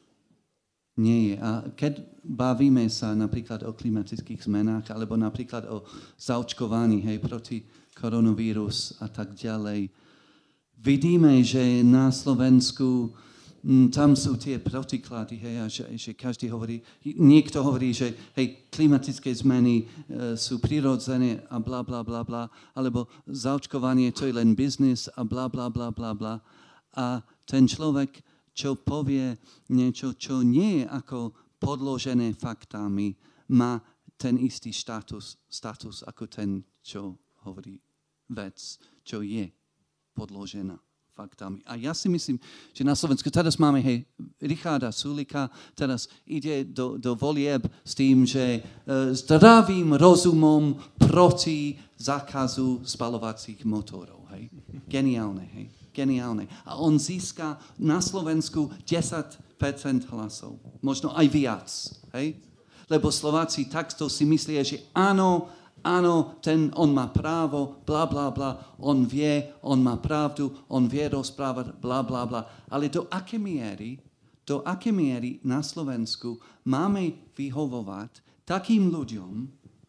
nie je. A keď bavíme sa napríklad o klimatických zmenách alebo napríklad o zaočkovaní, hej, proti koronavírus a tak ďalej, vidíme, že na Slovensku tam sú tie protiklady, hej, a že, že každý hovorí, niekto hovorí, že hej, klimatické zmeny e, sú prirodzené a bla, bla, bla, bla, alebo zaočkovanie to je len biznis a bla, bla, bla, bla, bla. A ten človek, čo povie niečo, čo nie je ako podložené faktami, má ten istý status, status ako ten, čo hovorí vec, čo je podložená faktami. A ja si myslím, že na Slovensku teraz máme hej, Richarda Sulika, teraz ide do, do volieb s tým, že uh, zdravým rozumom proti zákazu spalovacích motorov. Hej. Geniálne, hej. Geniálne. A on získa na Slovensku desať percent hlasov. Možno aj viac. Hej. Lebo Slováci takto si myslia, že áno, áno, ten, on má právo, bla, bla, bla, on vie, on má pravdu, on vie rozprávať, bla, bla, bla. Ale do aké miery, do aké miery na Slovensku máme vyhovovať takým ľuďom,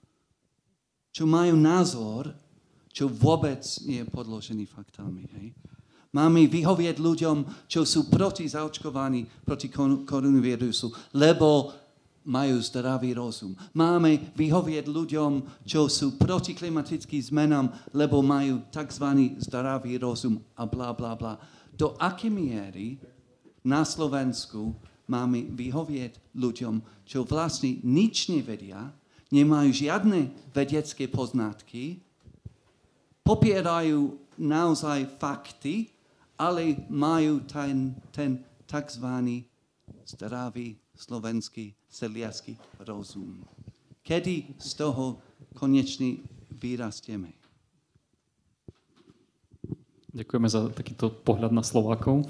čo majú názor, čo vôbec nie je podložený faktami. Hej? Máme vyhovieť ľuďom, čo sú proti zaočkovaní, proti koronavírusu, lebo majú zdravý rozum. Máme vyhovieť ľuďom, čo sú proti klimatickým zmenám, lebo majú tzv. Zdravý rozum a bla bla bla. Do akej miery na Slovensku máme vyhovieť ľuďom, čo vlastne nič nevedia, nemajú žiadne vedecké poznatky, popierajú naozaj fakty, ale majú ten, ten tzv. Zdravý slovenský celiacký rozum. Kedy z toho konečne vyrastieme? Ďakujeme za takýto pohľad na Slovákov.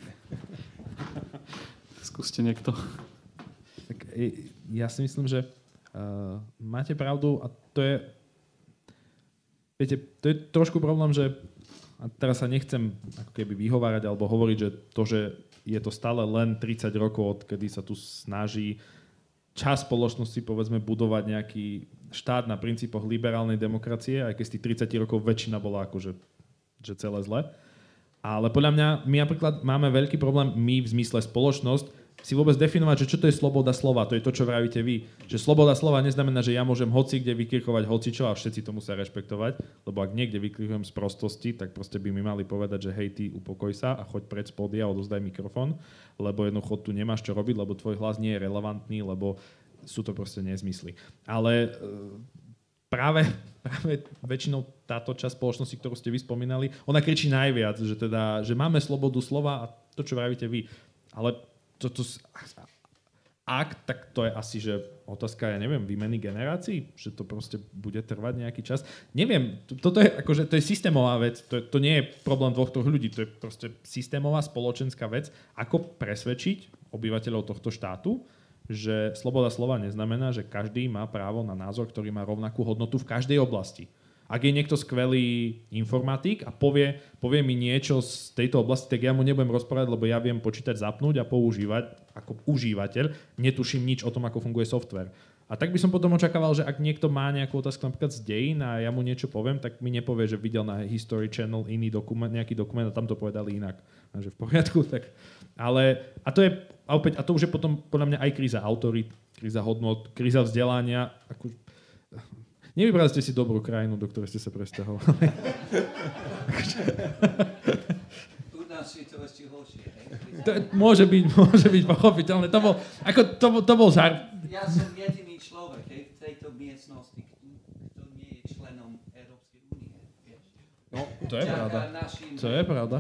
Skúste niekto. Tak ja si myslím, že uh, máte pravdu a to je viete, to je trošku problém, že a teraz sa nechcem ako keby vyhovárať alebo hovoriť, že to, že je to stále len tridsať rokov, odkedy sa tu snaží časť spoločnosti, povedzme, budovať nejaký štát na princípoch liberálnej demokracie, aj keď z tých tridsať rokov väčšina bola akože že celé zle. Ale podľa mňa, my napríklad máme veľký problém, my v zmysle spoločnosť, si vôbec definovať, že čo to je sloboda slova. To je to, čo vravíte vy. Že sloboda slova neznamená, že ja môžem hoci kde vykrikovať hocičo a všetci to musia rešpektovať, lebo ak niekde vykrikujem z prostosti, tak proste by mi mali povedať, že hej, ty upokoj sa a choď preč z pódia a odozdaj mikrofón, lebo jednoducho tu nemáš čo robiť, lebo tvoj hlas nie je relevantný, lebo sú to proste nezmysly. Ale práve, práve väčšinou táto časť spoločnosti, ktorú ste vy spomínali, ona kričí najviac, že teda, že máme slobodu slova a to, čo vravíte vy. Ale to, to, ak, tak to je asi, že otázka, ja neviem, výmeny generácií, že to proste bude trvať nejaký čas. Neviem, to, toto je, akože, to je systémová vec, to, to nie je problém dvoch, troch ľudí, to je proste systémová spoločenská vec, ako presvedčiť obyvateľov tohto štátu, že sloboda slova neznamená, že každý má právo na názor, ktorý má rovnakú hodnotu v každej oblasti. Ak je niekto skvelý informatik a povie, povie mi niečo z tejto oblasti, tak ja mu nebudem rozprávať, lebo ja viem počítať, zapnúť a používať ako užívateľ. Netuším nič o tom, ako funguje software. A tak by som potom očakával, že ak niekto má nejakú otázku napríklad z dejín a ja mu niečo poviem, tak mi nepovie, že videl na History Channel iný dokument, nejaký dokument a tam to povedali inak. Takže v poriadku. Tak. Ale, a to je, a opäť, a to už je potom podľa mňa aj kríza autorít, kríza hodnot, kríza vzdelania. Ako, nevybrali ste si dobrú krajinu, do ktorej ste sa presťahovali. U nás je to ešte horšie. To môže byť, môže byť pochopiteľné. To bol, ako, to, to bol žart. Ja som jediný človek hej, v tejto miestnosti, kto nie je členom Európskej únie. No, to je pravda. To je pravda.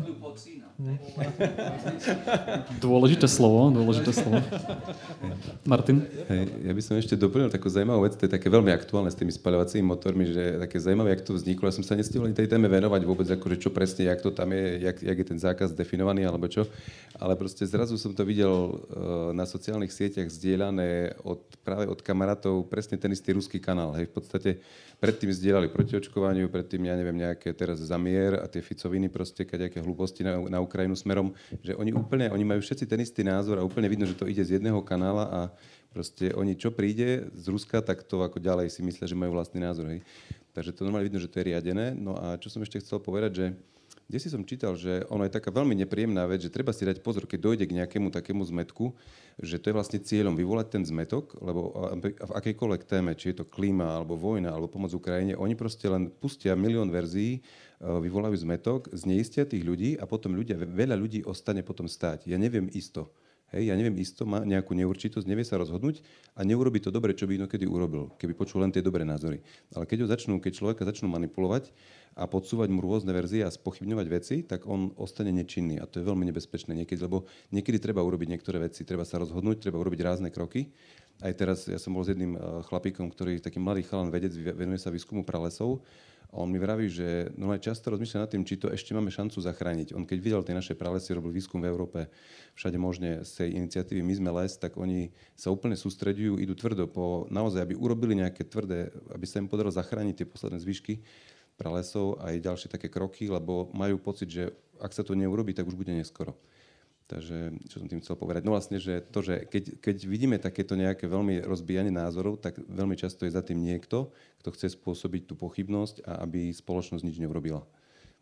Dôležité slovo, dôležité slovo. Martin? Hej, ja by som ešte doplnil takú zaujímavú vec, to je také veľmi aktuálne s tými spaľovacími motormi, že také zaujímavé, jak to vzniklo. Ja som sa nestihol tej téme venovať vôbec, akože čo presne, jak to tam je, jak, jak je ten zákaz definovaný, alebo čo. Ale proste zrazu som to videl uh, na sociálnych sieťach zdieľané od, práve od kamarátov, presne ten istý ruský kanál. Hej, v podstate predtým zdieľali proti očkovaniu, predtým, ja neviem, nejaké teraz zamier a tie Ficoviny proste, kadejaké hlúposti na, na Ukrajinu smerom, že oni úplne, oni majú všetci ten istý názor a úplne vidno, že to ide z jedného kanála a proste oni, čo príde z Ruska, tak to ako ďalej si myslia, že majú vlastný názor. Hej. Takže to normálne vidno, že to je riadené. No a čo som ešte chcel povedať, že kde si som čítal, že ono je taká veľmi nepríjemná vec, že treba si dať pozor, keď dojde k nejakému takému zmetku, že to je vlastne cieľom vyvolať ten zmetok, lebo v akejkoľvek téme, či je to klíma, alebo vojna, alebo pomoc Ukrajine, oni proste len pustia milión verzií, vyvolajú zmetok, zneistia tých ľudí a potom ľudia, veľa ľudí ostane potom stáť. Ja neviem isto. Hej, ja neviem isto, má nejakú neurčitosť, nevie sa rozhodnúť a neurobi to dobre, čo by inokedy urobil, keby počul len tie dobré názory. Ale keď ho začnú, keď človeka začnú manipulovať a podsúvať mu rôzne verzie a spochybňovať veci, tak on ostane nečinný a to je veľmi nebezpečné niekedy, lebo niekedy treba urobiť niektoré veci, treba sa rozhodnúť, treba urobiť rázne kroky. Aj teraz ja som bol s jedným chlapíkom, ktorý taký mladý chalan vedec, venuje sa výskumu pralesov. A on mi vraví, že no aj často rozmýšľa nad tým, či to ešte máme šancu zachrániť. On keď videl tie naše pralesy, robil výskum v Európe, všade možne z tej iniciatívy My sme les, tak oni sa úplne sústreďujú, idú tvrdo po naozaj, aby urobili nejaké tvrdé, aby sa im podarilo zachrániť tie posledné zvyšky pralesov a aj ďalšie také kroky, lebo majú pocit, že ak sa to neurobí, tak už bude neskoro. Takže, čo som tým chcel povedať? No vlastne, že to, že keď, keď vidíme takéto nejaké veľmi rozbíjanie názorov, tak veľmi často je za tým niekto, kto chce spôsobiť tú pochybnosť a aby spoločnosť nič neurobila.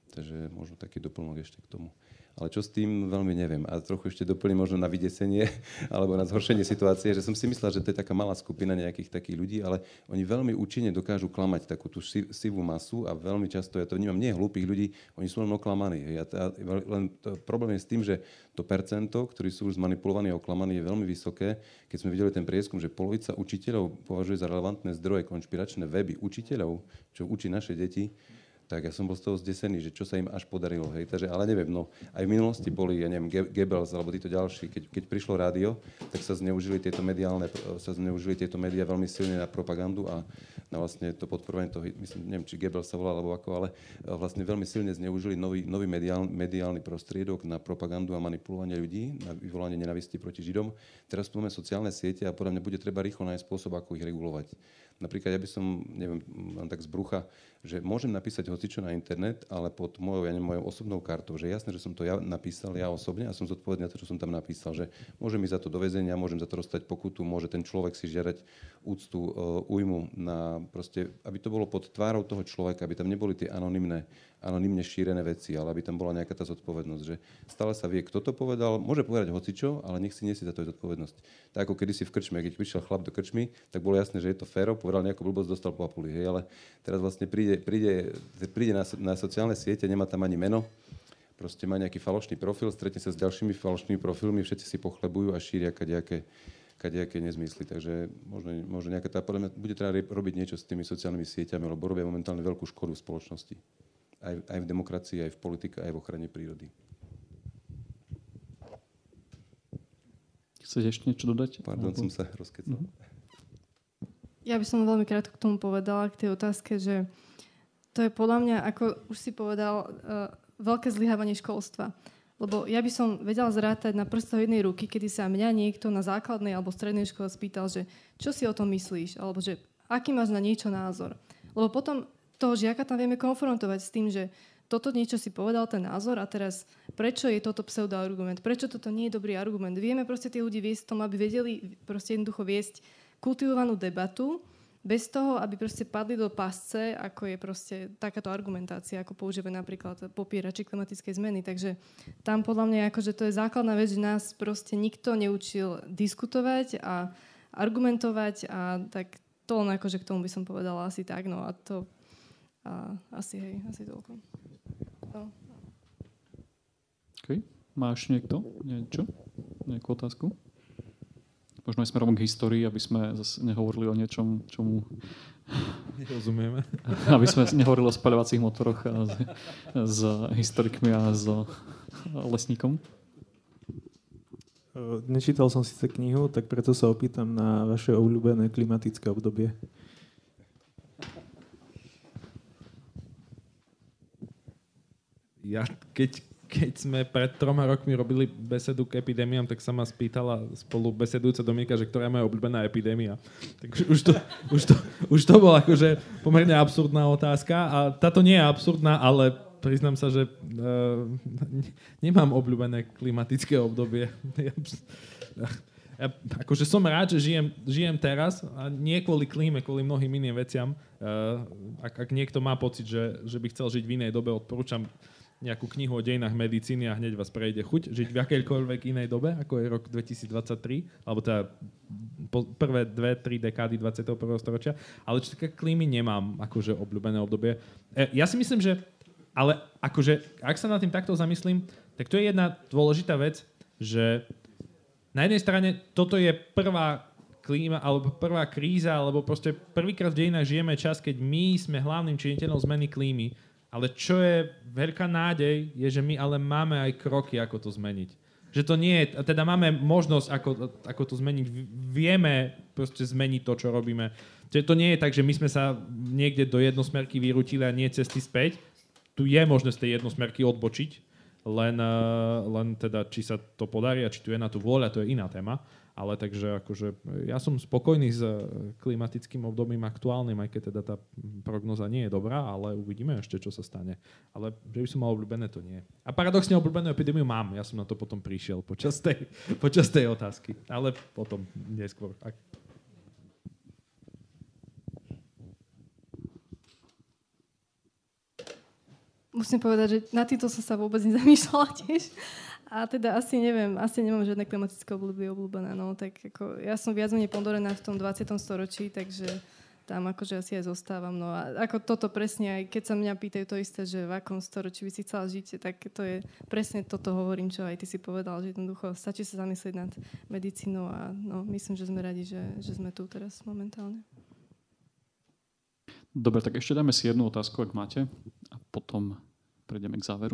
Takže možno taký doplnok ešte k tomu. Ale čo s tým, veľmi neviem. A trochu ešte doplním možno na vydesenie alebo na zhoršenie situácie, že som si myslel, že to je taká malá skupina nejakých takých ľudí, ale oni veľmi účinne dokážu klamať takú tú sivú masu a veľmi často, ja to vnímam, nie hlúpych ľudí, oni sú len oklamaní. Ja, len to, problém je s tým, že to percento, ktorí sú už zmanipulovaní a oklamaní, je veľmi vysoké. Keď sme videli ten prieskum, že polovica učiteľov považuje za relevantné zdroje konšpiračné weby učiteľov, čo učí naše deti, tak ja som bol z toho zdesený, že čo sa im až podarilo. Hej. Takže, ale neviem, no, aj v minulosti boli, ja neviem, Goebbels alebo títo ďalší, keď, keď prišlo rádio, tak sa zneužili tieto mediálne, sa zneužili tieto médiá veľmi silne na propagandu a na vlastne to podporovanie toho, myslím, neviem, či Goebbels sa volal alebo ako, ale vlastne veľmi silne zneužili nový, nový mediál, mediálny prostriedok na propagandu a manipulovanie ľudí, na vyvolanie nenávisti proti Židom. Teraz tu máme sociálne siete a podľa mňa bude treba rýchlo nájsť spôsob, ako ich regulovať. Napríklad ja by som, neviem, mám tak z brucha, že môžem napísať hocičo na internet, ale pod mojou, ja neviem, mojou osobnou kartou, že jasné, že som to ja napísal, ja osobne, a som zodpovedný za to, čo som tam napísal, že môžem ísť za to do väzenia, môžem za to dostať pokutu, môže ten človek si žiadať úctu, uh, újmu na proste, aby to bolo pod tvárou toho človeka, aby tam neboli tie anonymné, anonymne šírené veci, ale aby tam bola nejaká tá zodpovednosť, že stále sa vie, kto to povedal, môže povedať hocičo, ale nech si nesie za to zodpovednosť. Tak ako kedysi v krčme, keď prišiel chlap do krčmy, tak bolo jasné, že je to féro, povedal nejakú blbosť, dostal po apuli, hej, ale teraz vlastne príde, príde, príde na, na sociálne siete, nemá tam ani meno, proste má nejaký falošný profil, stretne sa s ďalšími falošnými profilmi, všetci si pochlebujú a šíria kadejaké, kadejaké nezmysly. Takže možno, možno nejaká tá, podľa mňa, bude treba robiť niečo s tými sociálnymi sieťami, lebo robia momentálne veľkú škodu v spoločnosti. Aj, aj v demokracii, aj v politike, aj v ochrane prírody. Chceš ešte niečo dodať? Pardon, som sa rozkecal. Ja by som veľmi krátko k tomu povedala, k tej otázke, že to je podľa mňa, ako už si povedal, uh, veľké zlyhávanie školstva. Lebo ja by som vedela zrátať na prstoch jednej ruky, kedy sa mňa niekto na základnej alebo strednej škole spýtal, že čo si o tom myslíš, alebo že aký máš na niečo názor. Lebo potom toho žiaka tam vieme konfrontovať s tým, že toto niečo si povedal, ten názor, a teraz prečo je toto pseudoargument, prečo toto nie je dobrý argument. Vieme proste tí ľudí viesť tom, aby vedeli proste jednoducho viesť kultivovanú debatu, bez toho, aby proste padli do pasce, ako je proste takáto argumentácia, ako používajú napríklad popierači klimatickej zmeny. Takže tam podľa mňa akože to je základná vec, že nás proste nikto neučil diskutovať a argumentovať, a tak to len akože k tomu by som povedala asi tak, no a to a asi hej, asi toľko. No. OK. Máš niekto niečo? Nejakú otázku? Možno aj smerom k histórii, aby sme zase nehovorili o niečom, čomu... Nerozumieme. Aby sme nehovorili o spaľovacích motoroch a s, s historikmi a s lesníkom. Nečítal som síce knihu, tak preto sa opýtam na vaše obľúbené klimatické obdobie. Ja, keď, keď sme pred troma rokmi robili besedu k epidémiám, tak sa ma spýtala spolu besedujúca Dominika, že ktorá je moja obľúbená epidémia. Takže už to, už to, už to bola akože pomerne absurdná otázka, a táto nie je absurdná, ale priznám sa, že uh, nemám obľúbené klimatické obdobie. Ja, ja, akože som rád, že žijem, žijem teraz, a nie kvôli klíme, kvôli mnohým iným veciam. Uh, ak, ak niekto má pocit, že, že by chcel žiť v inej dobe, odporúčam nejakú knihu o dejinách medicíny a hneď vás prejde chuť žiť v akejkoľvek inej dobe, ako je rok dvetisícdvadsaťtri, alebo teda prvé dve, tri dekády dvadsiateho prvého storočia. Ale čo také klímy nemám akože obľúbené obdobie. Ja si myslím, že ale akože, ak sa nad tým takto zamyslím, tak to je jedna dôležitá vec, že na jednej strane toto je prvá klíma, alebo prvá kríza, alebo proste prvýkrát v dejinách žijeme čas, keď my sme hlavným činiteľom zmeny klímy. Ale čo je veľká nádej, je, že my ale máme aj kroky, ako to zmeniť. Že to nie je, teda máme možnosť, ako, ako to zmeniť. Vieme proste zmeniť to, čo robíme. Čiže to nie je tak, že my sme sa niekde do jednosmerky vyrútili a nie cesty späť. Tu je možné z tej jednosmerky odbočiť, len, len teda, či sa to podarí a či tu je na tú vôľa, to je iná téma. Ale takže akože ja som spokojný s klimatickým obdobím aktuálnym, aj keď teda tá prognoza nie je dobrá, ale uvidíme ešte, čo sa stane. Ale že by som mal obľúbené, to nie. A paradoxne obľúbenú epidémiu mám. Ja som na to potom prišiel počas tej, počas tej otázky. Ale potom neskôr. Ak... musím povedať, že na týmto som sa vôbec nezamýšľala tiež. A teda asi neviem, asi nemám žiadne klimatické obľúby obľúbené. No, tak ako, ja som viac menej ponorená v tom dvadsiatom storočí, takže tam akože asi aj zostávam. No a ako toto presne, aj keď sa mňa pýtajú to isté, že v akom storočí by si chcela žiť, tak to je presne toto hovorím, čo aj ty si povedal, že jednoducho stačí sa zamyslieť nad medicínou a no, myslím, že sme radi, že, že sme tu teraz momentálne. Dobre, tak ešte dáme si jednu otázku, ak máte, a potom prejdeme k záveru.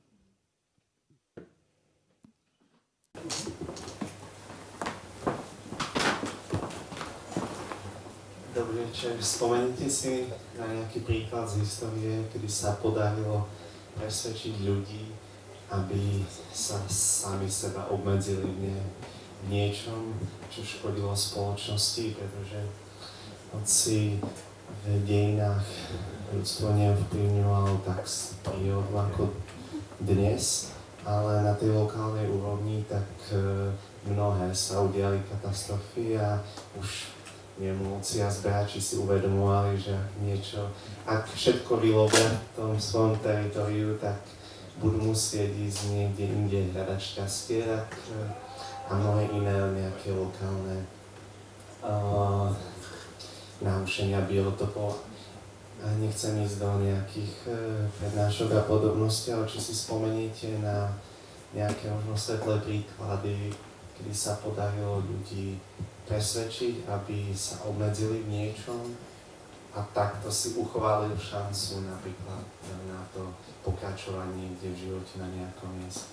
Dobrý večer. Spomenite si na nejaký príklad z histórie, kedy sa podarilo presvedčiť ľudí, aby sa sami seba obmedzili v, nie, v niečom, čo škodilo spoločnosti, pretože hoci v dejinách ľudstvo neovplyvňovalo tak prírodu ako dnes, ale na tej lokálnej úrovni tak mnohé sa udiali katastrofy a už nemoci a zberači si uvedomovali, že ak niečo, ak všetko vylobia v tom svojom teritoriu, tak budú musieť ísť niekde inde hľadať šťastie, tak, a mnohé iné nejaké lokálne uh, narušenia biotopov. Nechcem ísť do nejakých uh, prednášok a podobností, ale či si spomeniete na nejaké možno svetlé príklady, kedy sa podarilo ľudí presvedčiť, aby sa obmedzili v niečom a takto si uchovali šancu napríklad na to pokračovanie niekde v živote na nejakom mieste.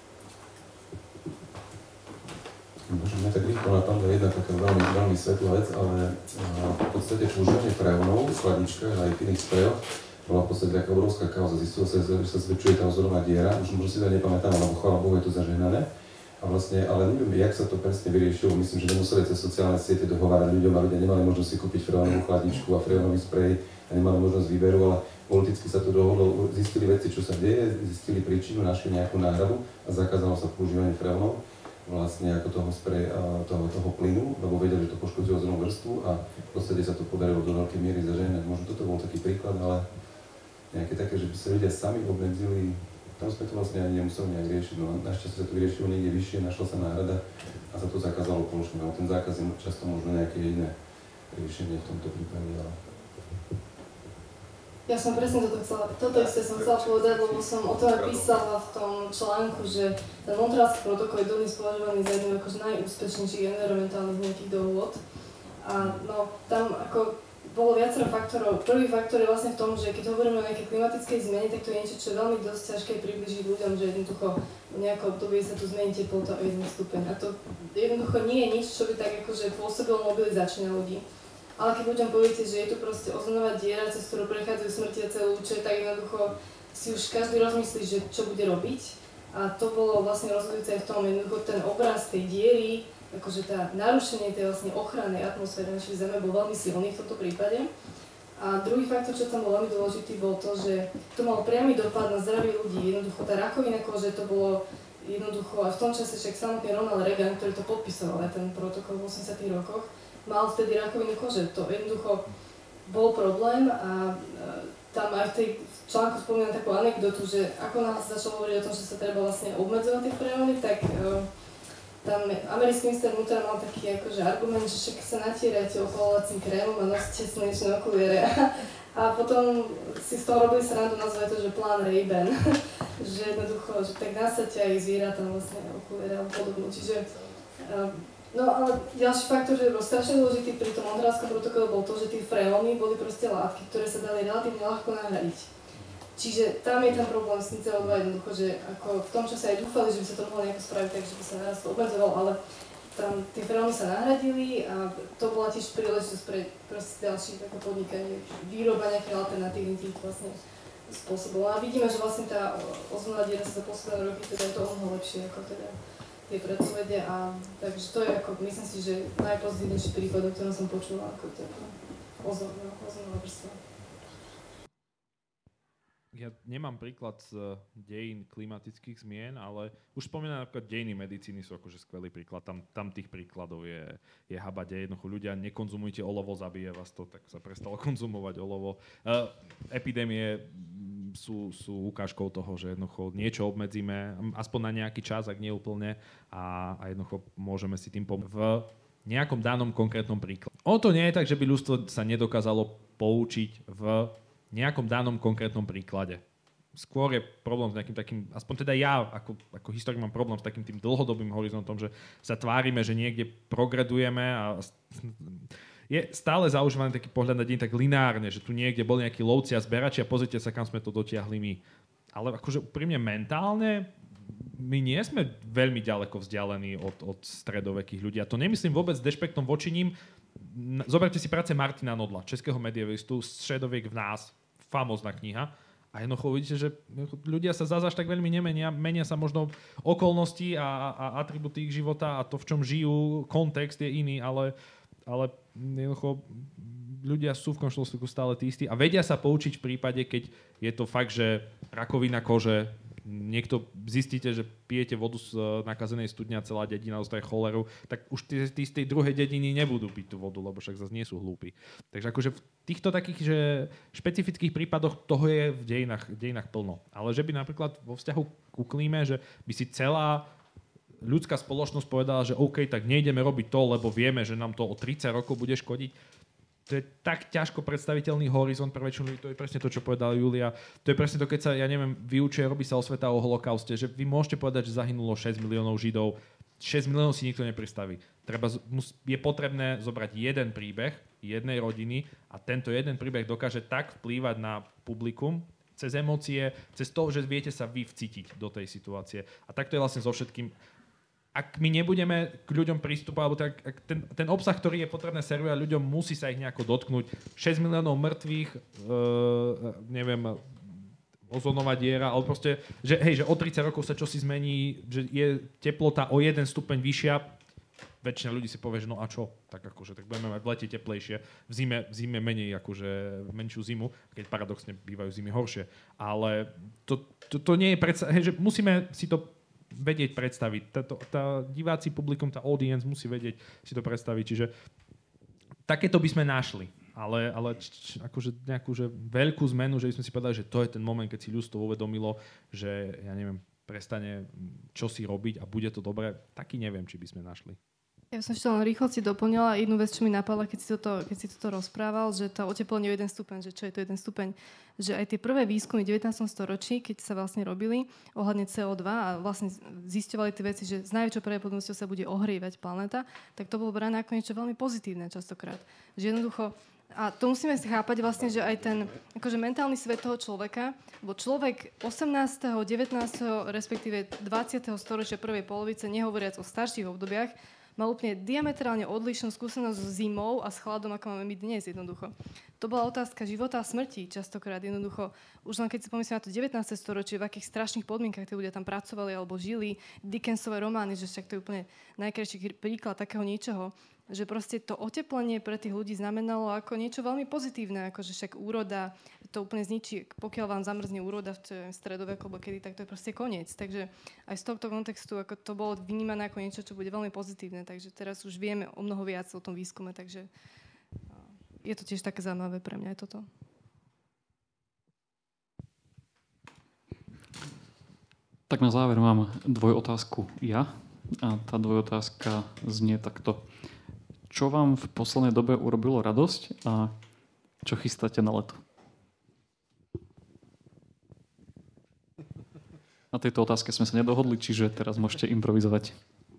Môžeme tak rýchlo na tomto jedna taká veľmi, veľmi svetlá vec, ale v podstate používanie freónov v chladničkách aj v iných sprejoch bola v podstate taká obrovská kauza. Zistilo sa, že sa zväčšuje tá ozorová diera, už možno si to nepamätám, ale chvála Bohu je to zažehnané. A vlastne, ale neviem, jak sa to presne vyriešilo. Myslím, že nemuseli cez sociálne siete dohovárať ľuďom a ľudia nemali možnosť si kúpiť freónovú chladničku a freónový sprej a nemali možnosť výberu, ale politicky sa to dohodlo, zistili veci, čo sa deje, zistili príčinu, našli nejakú náhradu a zakázalo sa používanie freónov vlastne ako toho sprej, toho, toho plynu, lebo vedeli, že to poškodzuje ozonovú vrstvu a v podstate sa to podarilo do veľkej miery zažehnať. Možno toto bol taký príklad, ale nejaké také, že by sa ľudia sami obmedzili. Tam sme to vlastne ani nemuseli nejak riešiť, no našťastie sa to vyriešilo niekde vyššie, našla sa náhrada a sa to zakázalo plošne. No ten zákaz je často možno nejaké iné riešenie v tomto prípade. Ale... Ja som presne toto chcela, toto isté som chcela povedať, lebo som o tom aj písala v tom článku, že ten Montrealský protokol je dodnes považovaný za jednu akože najúspešnejších environmentálnych nejakých dohôd. A no, tam ako bolo viacero faktorov. Prvý faktor je vlastne v tom, že keď hovoríme o nejakej klimatickej zmene, tak to je niečo, čo je veľmi dosť ťažké približiť ľuďom, že jednoducho v nejakom období sa tu zmení teplota o jeden stupeň. A to jednoducho nie je nič, čo by tak akože pôsobilo mobilizačne na ľudí. Ale keď ľuďom poviete, že je tu proste ozonová diera, cez ktorú prechádzajú smrtiace lúče, tak jednoducho si už každý rozmyslí, že čo bude robiť. A to bolo vlastne rozhodujúce aj v tom, jednoducho ten obraz tej diery, akože tá narušenie tej vlastne ochrannej atmosféry našej Zeme bol veľmi silný v tomto prípade. A druhý faktor, čo tam bol veľmi dôležitý, bol to, že to malo priamy dopad na zdravie ľudí. Jednoducho tá rakovina kože, to bolo jednoducho, a v tom čase však samotný Ronald Reagan, ktorý to podpisoval, aj ten protokol v osemdesiatych rokoch, mal vtedy rakovinu kože. To jednoducho bol problém a tam aj v tej článku spomínam takú anekdotu, že ako nás začal hovoriť o tom, že sa treba vlastne obmedzovať tie freóny, tak tam americký minister vnútra mal taký akože argument, že však sa natierate opalovacím krémom a nosíte slnečné okuliare. A potom si z toho robili srandu, nazvali to, že plán Ray-Ban. Že jednoducho, že tak nasaďte aj zvieratá vlastne okuliare a podobne. Čiže, no ale ďalší faktor, že bol strašne dôležitý pri tom Montrealskom protokole bol to, že tie freóny boli proste látky, ktoré sa dali relatívne ľahko nahradiť. Čiže tam je ten problém s cé ó dva jednoducho, že ako v tom čase aj dúfali, že by sa to mohlo nejako spraviť tak, že by sa naraz to obmedzoval, ale tam tie freóny sa nahradili a to bola tiež príležitosť pre proste ďalších ako podnikanie, výroba nejakých alternatívnych tých vlastne spôsobov. A vidíme, že vlastne tá ozonová diera sa za posledné roky teda je to omho lepšie ako teda tie predpovede a takže to je ako, myslím si, že najpozitívnejší príklad, o ktorom som počula ako teda ozonová vrstva. Ja nemám príklad z dejín klimatických zmien, ale už spomínam, napríklad dejiny medicíny sú akože skvelý príklad. Tam, tam tých príkladov je, je habade. Jednoducho ľudia, nekonzumujte olovo, zabije vás to, tak sa prestalo konzumovať olovo. Uh, epidémie sú, sú ukážkou toho, že jednoducho niečo obmedzíme, aspoň na nejaký čas, ak nie úplne, a, a jednoducho môžeme si tým pomôcť v nejakom danom konkrétnom príklade. O to nie je tak, že by ľudstvo sa nedokázalo poučiť v nejakom danom konkrétnom príklade. Skôr je problém s nejakým takým, aspoň teda ja ako, ako historik mám problém s takým tým dlhodobým horizontom, že sa tvárime, že niekde progredujeme a je stále zaužívaný taký pohľad na deň tak lineárne, že tu niekde bol nejaký lovci a zberači a pozrite sa, kam sme to dotiahli my. Ale akože úprimne mentálne my nie sme veľmi ďaleko vzdialení od, od stredovekých ľudí. A to nemyslím vôbec s dešpektom voči ním. Zoberte si práce Martina Nodla, českého medievistu, Středověk v nás, famózna kniha. A jednoducho vidíte, že ľudia sa zase až tak veľmi nemenia. Menia sa možno okolnosti a, a atributy ich života a to, v čom žijú, kontext je iný, ale, ale jednoducho ľudia sú v končnom dôsledku stále tí istí a vedia sa poučiť v prípade, keď je to fakt, že rakovina kože, niekto zistíte, že pijete vodu z nakazenej studne a celá dedina dostaje choleru, tak už tí, tí z tej druhej dediny nebudú piť tú vodu, lebo však zase nie sú hlúpi. Takže akože v týchto takých že špecifických prípadoch toho je v dejinách, v dejinách plno. Ale že by napríklad vo vzťahu ku klíme, že by si celá ľudská spoločnosť povedala, že OK, tak nejdeme robiť to, lebo vieme, že nám to o tridsať rokov bude škodiť. To je tak ťažko predstaviteľný horizont pre väčšinu ľudí. To je presne to, čo povedala Julia. To je presne to, keď sa, ja neviem, vyučuje, robí sa osveta o holokauste, že vy môžete povedať, že zahynulo šesť miliónov Židov. šesť miliónov si nikto nepristaví. Treba, je potrebné zobrať jeden príbeh jednej rodiny a tento jeden príbeh dokáže tak vplývať na publikum cez emócie, cez to, že viete sa vy vcítiť do tej situácie. A tak to je vlastne so všetkým. Ak my nebudeme k ľuďom prístupovať, alebo tak, ten, ten obsah, ktorý je potrebné servovať ľuďom, musí sa ich nejako dotknúť. šesť miliónov mŕtvych, uh, neviem, ozónová diera, ale proste, že, hej, že o tridsať rokov sa čosi zmení, že je teplota o jeden stupeň vyššia, väčšina ľudí si povie, že no a čo? Tak akože, tak budeme mať v lete teplejšie, v zime, v zime menej, akože menšiu zimu, keď paradoxne bývajú zimy horšie. Ale to, to, to nie je predsa, hej, že musíme si to vedieť predstaviť. Tá, tá diváci publikum, tá audience musí vedieť si to predstaviť. Čiže takéto by sme našli. Ale, ale č, č, akože nejakú že veľkú zmenu, že by sme si povedali, že to je ten moment, keď si ľudstvo uvedomilo, že ja neviem, prestane čo si robiť a bude to dobré, taký neviem, či by sme našli. Ja som ešte len rýchlo si doplnila jednu vec, čo mi napadla, keď si toto, keď si toto rozprával, že to oteplenie o jeden stupeň, že čo je to jeden stupeň, že aj tie prvé výskumy v devätnástom storočí, keď sa vlastne robili ohľadne cé ó dva a vlastne zisťovali tie veci, že s najväčšou pravdepodobnosťou sa bude ohrievať planéta, tak to bolo brané ako niečo veľmi pozitívne častokrát. Že jednoducho, a to musíme si chápať vlastne, že aj ten akože mentálny svet toho človeka, bo človek osemnásteho, devätnásteho respektíve dvadsiateho storočia prvej polovice, nehovoriac o starších obdobiach, mal úplne diametrálne odlišnú skúsenosť s zimou a s chladom, ako máme my dnes jednoducho. To bola otázka života a smrti častokrát jednoducho. Už len keď si pomyslím na to devätnáste storočie, v akých strašných podmienkach tí ľudia tam pracovali alebo žili, Dickensové romány, že však to je úplne najkrajší príklad takého niečoho, že proste to oteplenie pre tých ľudí znamenalo ako niečo veľmi pozitívne, ako že však úroda to úplne zničí. Pokiaľ vám zamrzne úroda v stredoveku, alebo kedy, tak to je proste koniec. Takže aj z tohto kontextu ako to bolo vnímané ako niečo, čo bude veľmi pozitívne. Takže teraz už vieme o mnoho viac o tom výskume, takže je to tiež také zaujímavé pre mňa aj toto. Tak na záver mám dvojotázku ja. A tá dvojotázka znie takto. Čo vám v poslednej dobe urobilo radosť a čo chystáte na leto? Na tejto otázke sme sa nedohodli, čiže teraz môžete improvizovať.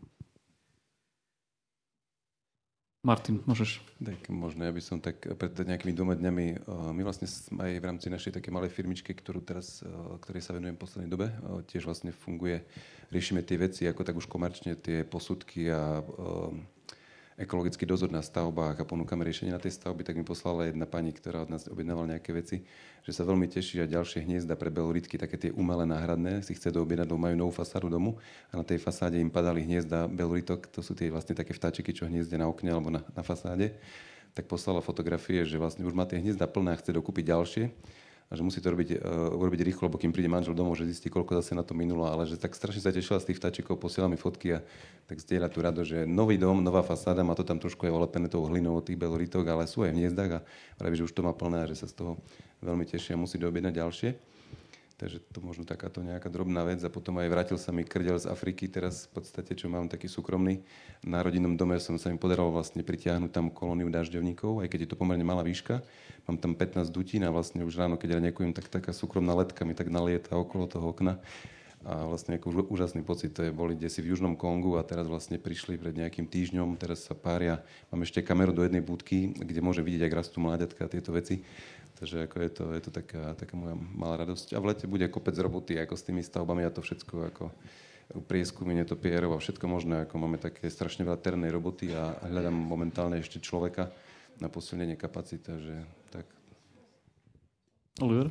Martin, môžeš. Tak možno, ja by som tak pred nejakými dvoma dňami, my vlastne aj v rámci našej také malej firmičky, ktorú teraz, ktorej sa venujem v poslednej dobe, tiež vlastne funguje, riešime tie veci, ako tak už komerčne tie posudky a ekologický dozor na stavbách a ponúkame riešenie na tej stavby, tak mi poslala jedna pani, ktorá od nás objednávala nejaké veci, že sa veľmi teší, že ďalšie hniezda pre beloritky, také tie umelé náhradné, si chce doobjednať, lebo majú novú fasádu domu a na tej fasáde im padali hniezda beloritok, to sú tie vlastne také vtáčiky, čo hniezdia na okne alebo na, na fasáde. Tak poslala fotografie, že vlastne už má tie hniezda plné a chce dokúpiť ďalšie. A že musí to robiť, uh, urobiť rýchlo, lebo kým príde manžel domov, že zistí, koľko zase na to minulo, ale že tak strašne sa tešila z tých vtáčikov, posiela mi fotky a tak zdieľa tú rado, že nový dom, nová fasáda, má to tam trošku je olepené tou hlinou od tých beloritok, ale sú aj v hniezdách a praví, že už to má plné a že sa z toho veľmi teší a musí doobjednať ďalšie. Takže to možno takáto nejaká drobná vec. A potom aj vrátil sa mi krdeľ z Afriky, teraz v podstate, čo mám taký súkromný. Na rodinnom dome som sa mi podarilo vlastne pritiahnuť tam kolóniu dažďovníkov, aj keď je to pomerne malá výška. Mám tam pätnásť dutín a vlastne už ráno, keď ranekujem, tak taká súkromná letka mi tak nalieta okolo toho okna. A vlastne ako úžasný pocit, to je, boli kdesi v Južnom Kongu a teraz vlastne prišli pred nejakým týždňom, teraz sa pária. Mám ešte kameru do jednej budky, kde môže vidieť, ak rastú mláďatka a tieto veci. Takže ako je to, je to taká, taká moja malá radosť. A v lete bude kopec roboty ako s tými stavbami a to všetko ako prieskumy netopierov a všetko možné. Ako máme také strašne veľa terénnej roboty a hľadám momentálne ešte človeka na posilnenie kapacity. Takže tak. Oliver?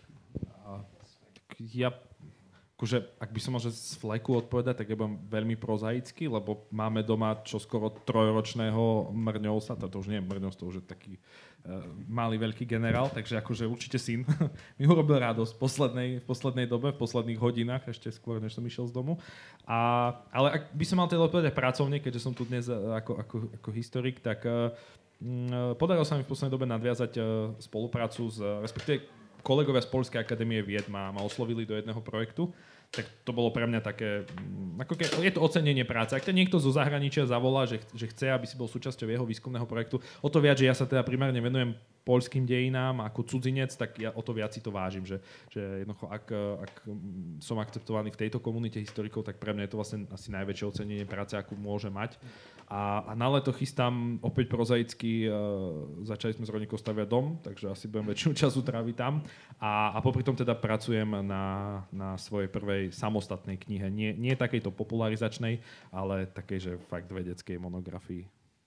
Ja akože, ak by som môžel z fleku odpovedať, tak ja budem veľmi prozaický, lebo máme doma čoskoro trojročného Mrňovsa, to už nie je Mrňovs, to už je taký uh, malý veľký generál, takže akože určite syn mi urobil radosť v poslednej, v poslednej dobe, v posledných hodinách, ešte skôr, než som išiel z domu. A, ale ak by som mal teda odpovedať pracovne, keďže som tu dnes ako, ako, ako historik, tak uh, podarilo sa mi v poslednej dobe nadviazať uh, spoluprácu s, respektíve kolegovia z Poľskej akadémie vied ma, ma oslovili do jedného projektu, tak to bolo pre mňa také, ako ke, je to ocenenie práce. Ak to niekto zo zahraničia zavolá, že, že chce, aby si bol súčasťou jeho výskumného projektu, o to viac, že ja sa teda primárne venujem poľským dejinám ako cudzinec, tak ja o to viac si to vážim, že, že jednoducho, ak, ak som akceptovaný v tejto komunite historikov, tak pre mňa je to vlastne asi najväčšie ocenenie práce, akú môže mať. A, a na leto chystám opäť prozaicky, uh, začali sme s Ronikou staviať dom, takže asi budem väčšinu času tráviť tam. A, a popri tom teda pracujem na, na svojej prvej samostatnej knihe. Nie, nie takejto popularizačnej, ale takej, že fakt vedeckej monografii.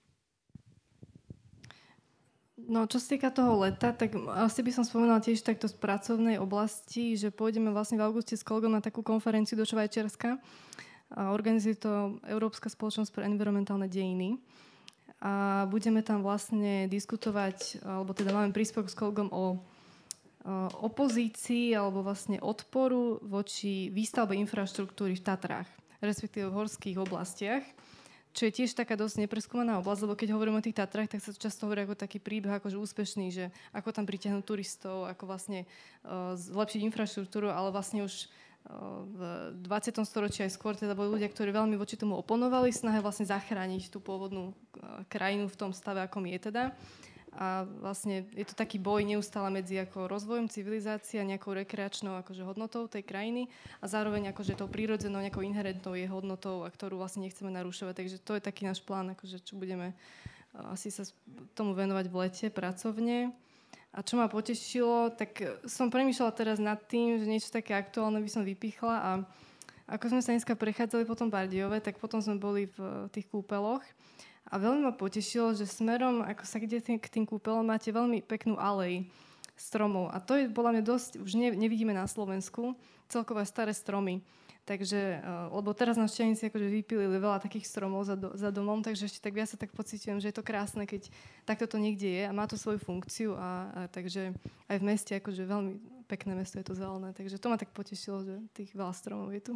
No, čo sa týka toho leta, tak asi by som spomenula tiež takto z pracovnej oblasti, že pôjdeme vlastne v auguste s kolegom na takú konferenciu do Švajčiarska. A organizuje to Európska spoločnosť pre environmentálne dejiny. A budeme tam vlastne diskutovať, alebo teda máme príspevok s kolegom o opozícii alebo vlastne odporu voči výstavbe infraštruktúry v Tatrách, respektíve v horských oblastiach, čo je tiež taká dosť nepreskúmaná oblasť, lebo keď hovoríme o tých Tatrách, tak sa často hovorí ako taký príbeh akože úspešný, že ako tam pritiahnuť turistov, ako vlastne uh, zlepšiť infraštruktúru, ale vlastne už v dvadsiatom storočí aj skôr teda boli ľudia, ktorí veľmi voči tomu oponovali, snahe vlastne zachrániť tú pôvodnú krajinu v tom stave, akom je teda. A vlastne je to taký boj neustále medzi ako rozvojom civilizácie a nejakou rekreačnou akože hodnotou tej krajiny a zároveň akože tou prírodzenou nejakou inherentnou jej hodnotou, a ktorú vlastne nechceme narušovať. Takže to je taký náš plán, akože čo budeme asi sa tomu venovať v lete pracovne. A čo ma potešilo, tak som premýšľala teraz nad tým, že niečo také aktuálne by som vypichla a ako sme sa dneska prechádzali po tom Bardejove, tak potom sme boli v tých kúpeloch a veľmi ma potešilo, že smerom, ako sa ide k tým kúpelom, máte veľmi peknú alej stromov a to je podľa mňa dosť, už ne, nevidíme na Slovensku, celkové staré stromy. Takže, lebo teraz na Šťavnici akože vypílili veľa takých stromov za, do, za domom, takže ešte tak viac sa tak pociťujem, že je to krásne, keď takto to niekde je a má to svoju funkciu a, a takže aj v meste akože veľmi pekné mesto je to zelené, takže to ma tak potešilo, že tých veľa stromov je tu.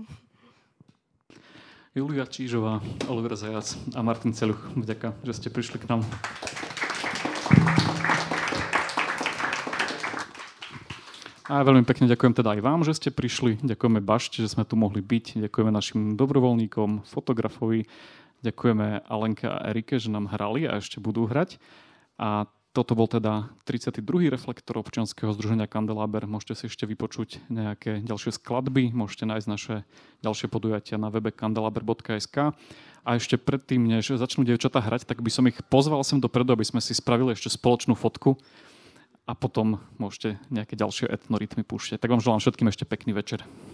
Julia Čížová, Oliver Zajac a Martin Celuch, vďaka, že ste prišli k nám. A veľmi pekne ďakujem teda aj vám, že ste prišli. Ďakujeme Bašti, že sme tu mohli byť. Ďakujeme našim dobrovoľníkom, fotografovi. Ďakujeme Alenke a Erike, že nám hrali a ešte budú hrať. A toto bol teda tridsiaty druhý reflektor občianskeho združenia Kandeláber. Môžete si ešte vypočuť nejaké ďalšie skladby. Môžete nájsť naše ďalšie podujatia na webe kandelaber bodka es ká. A ešte predtým, než začnú dievčatá hrať, tak by som ich pozval sem dopredu, aby sme si spravili ešte spoločnú fotku. A potom môžete nejaké ďalšie etnorytmy púšťať. Tak vám želám všetkým ešte pekný večer.